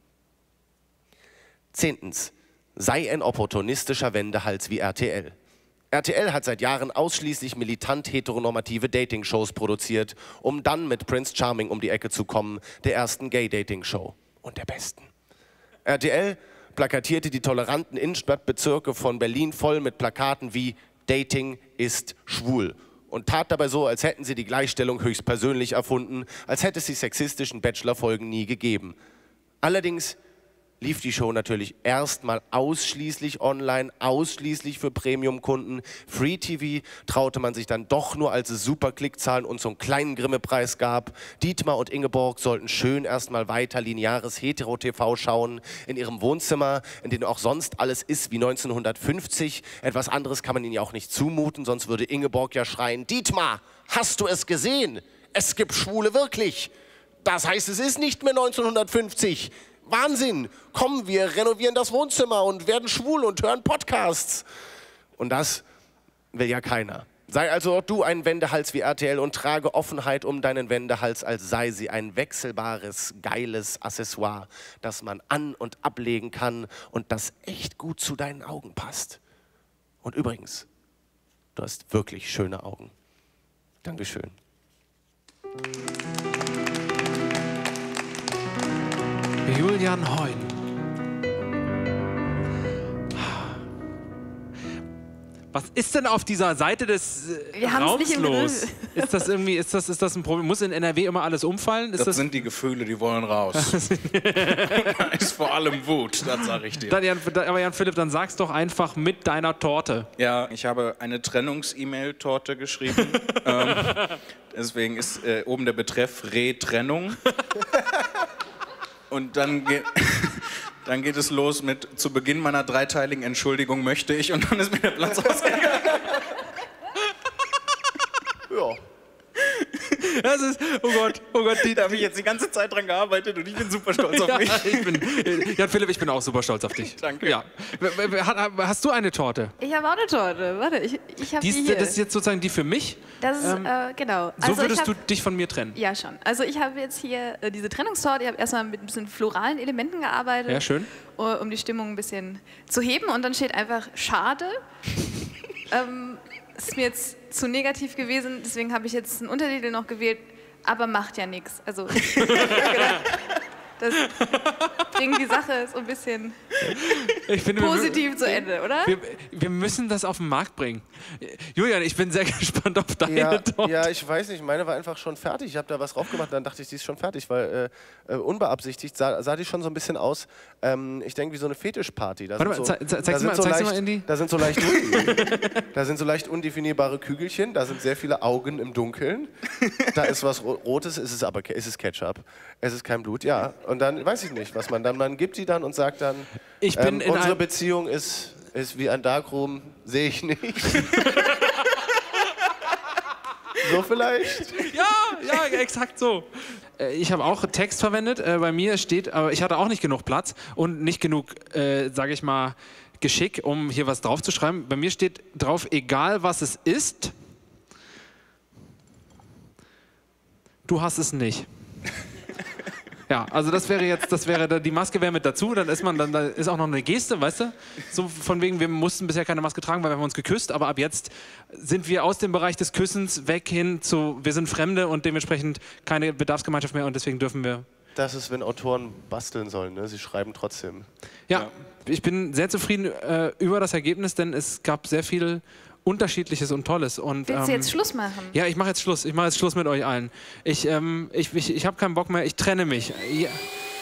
Zehntens. Sei ein opportunistischer Wendehals wie R T L. R T L hat seit Jahren ausschließlich militant heteronormative Dating-Shows produziert, um dann mit Prince Charming um die Ecke zu kommen, der ersten Gay-Dating-Show. Und der besten. R T L plakatierte die toleranten Innenstadtbezirke von Berlin voll mit Plakaten wie Dating ist schwul. Und tat dabei so, als hätten sie die Gleichstellung höchstpersönlich erfunden, als hätte es die sexistischen Bachelor-Folgen nie gegeben. Allerdings lief die Show natürlich erstmal ausschließlich online, ausschließlich für Premium-Kunden. Free-T V traute man sich dann doch nur, als es super Klickzahlen und so einen kleinen Grimme-Preis gab. Dietmar und Ingeborg sollten schön erstmal weiter lineares Hetero-T V schauen, in ihrem Wohnzimmer, in dem auch sonst alles ist wie neunzehnhundertfünfzig. Etwas anderes kann man ihnen ja auch nicht zumuten, sonst würde Ingeborg ja schreien, Dietmar, hast du es gesehen? Es gibt Schwule wirklich. Das heißt, es ist nicht mehr neunzehnhundertfünfzig. Wahnsinn, komm, wir renovieren das Wohnzimmer und werden schwul und hören Podcasts. Und das will ja keiner. Sei also auch du ein Wendehals wie R T L und trage Offenheit um deinen Wendehals, als sei sie ein wechselbares, geiles Accessoire, das man an- und ablegen kann und das echt gut zu deinen Augen passt. Und übrigens, du hast wirklich schöne Augen. Dankeschön. Julian Heun. Was ist denn auf dieser Seite des äh, Wir haben's Raums nicht im los? Grill. Ist das irgendwie, ist das, ist das ein Problem? Muss in N R W immer alles umfallen? Ist Das, das, sind die Gefühle, die wollen raus. Da ist vor allem Wut, das sage ich dir. dann, Jan, aber Jan Philipp, dann sag's doch einfach mit deiner Torte. Ja, ich habe eine Trennungs-E-Mail-Torte geschrieben. ähm, deswegen ist äh, oben der Betreff Re-Trennung. Und dann, ge dann geht es los mit, zu Beginn meiner dreiteiligen Entschuldigung möchte ich, und dann ist mir der Platz ausgegangen. Ja. Das ist, oh Gott, oh Gott. Die, Da habe ich jetzt die ganze Zeit dran gearbeitet und ich bin super stolz auf ja, mich. ich bin, Jan Philipp, ich bin auch super stolz auf dich. Danke. Ja. Hast du eine Torte? Ich habe auch eine Torte. Warte, ich, ich habe Die die ist, hier. das ist jetzt sozusagen die für mich. Das ist, ähm, äh, genau. So Also würdest ich du hab, dich von mir trennen. Ja, schon. Also ich habe jetzt hier äh, diese Trennungstorte. Ich habe erstmal mit ein bisschen floralen Elementen gearbeitet. Ja, schön. uh, um die Stimmung ein bisschen zu heben. Und dann steht einfach schade. ähm, ist mir jetzt zu negativ gewesen, deswegen habe ich jetzt einen Untertitel noch gewählt, aber macht ja nichts. Also das bringt die Sache so ein bisschen Ich finde, positiv zu Ende, oder? Wir, wir müssen das auf den Markt bringen. Julian, ich bin sehr gespannt auf deine Ja, Torte. ja, ich weiß nicht, meine war einfach schon fertig. Ich habe da was drauf gemacht, dann dachte ich, die ist schon fertig, weil äh, äh, unbeabsichtigt sah, sah die schon so ein bisschen aus, ähm, ich denke, wie so eine Fetischparty. Da Warte sind mal, so, ze- ze- da zeig's sind mal- so zeig's leicht, mal in die- Da sind so leicht, un- da sind so leicht undefinierbare Kügelchen, da sind sehr viele Augen im Dunkeln. Da ist was Ro- Rotes, ist es aber ke- ist es Ketchup. Es ist kein Blut, ja. Und dann weiß ich nicht, was man dann, man gibt die dann und sagt dann, Ich bin ähm, in unsere ein- Beziehung ist, ist wie ein Darkroom, sehe ich nicht. So vielleicht? Ja, ja, exakt so. Äh, Ich habe auch Text verwendet. Äh, Bei mir steht, aber ich hatte auch nicht genug Platz und nicht genug, äh, sage ich mal, Geschick, um hier was drauf zu schreiben. Bei mir steht drauf, egal was es ist, du hast es nicht. Ja, also das wäre jetzt, das wäre, die Maske wäre mit dazu, dann ist man, dann da ist auch noch eine Geste, weißt du? So von wegen, wir mussten bisher keine Maske tragen, weil wir haben uns geküsst, aber ab jetzt sind wir aus dem Bereich des Küssens weg hin zu, wir sind Fremde und dementsprechend keine Bedarfsgemeinschaft mehr und deswegen dürfen wir... Das ist, wenn Autoren basteln sollen, ne? Sie schreiben trotzdem. Ja, Ja. ich bin sehr zufrieden äh, über das Ergebnis, denn es gab sehr viel Unterschiedliches und Tolles. Und, Willst du ähm, jetzt Schluss machen? Ja, ich mache jetzt Schluss. Ich mache jetzt Schluss mit euch allen. Ich, ähm, ich, ich, ich habe keinen Bock mehr. Ich trenne mich. Ja.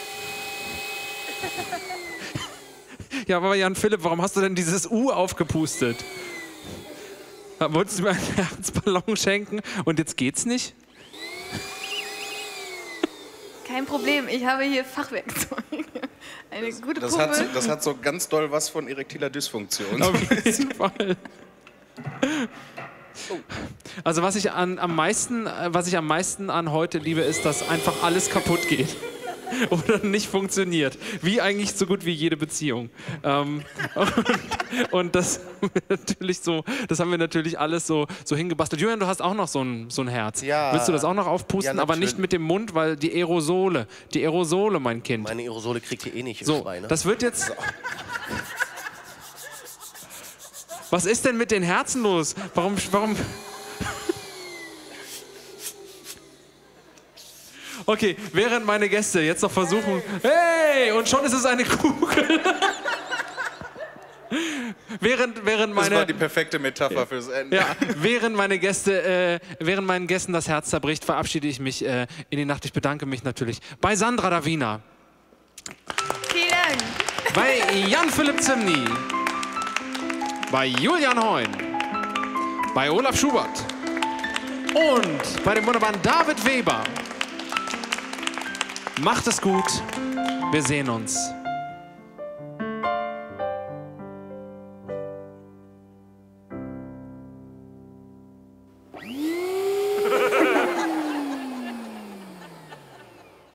Ja, aber Jan Philipp, warum hast du denn dieses U aufgepustet? Wolltest du mir einen Herzballon schenken und jetzt geht's nicht? Kein Problem, ich habe hier Fachwerkzeug. Eine gute Das Pumpe. hat, so- das hat so ganz doll was von erektiler Dysfunktion. Auf jeden Fall. Also was ich an, am meisten, äh, was ich am meisten an heute liebe, ist, dass einfach alles kaputt geht oder nicht funktioniert. Wie eigentlich so gut wie jede Beziehung. Ähm, und, und das haben wir natürlich so, das haben wir natürlich alles so, so hingebastelt. Julian, du hast auch noch so ein, so ein Herz. Ja. Willst du das auch noch aufpusten? Ja, aber natürlich. nicht mit dem Mund, weil die Aerosole, die Aerosole, mein Kind. Meine Aerosole kriegt ihr eh nicht, ihr So, Schweine. das wird jetzt... Was ist denn mit den Herzen los? Warum, warum... Okay, während meine Gäste jetzt noch versuchen... Hey! Und schon ist es eine Kugel. während, während Das war meine... die perfekte Metapher fürs Ende. Ja, während meine Gäste, äh, während meinen Gästen das Herz zerbricht, verabschiede ich mich äh, in die Nacht. Ich bedanke mich natürlich bei Sandra Davina, Vielen Dank. bei Jan Philipp Zimny, bei Julian Heun, bei Olaf Schubert und bei dem wunderbaren David Weber. Macht es gut. Wir sehen uns.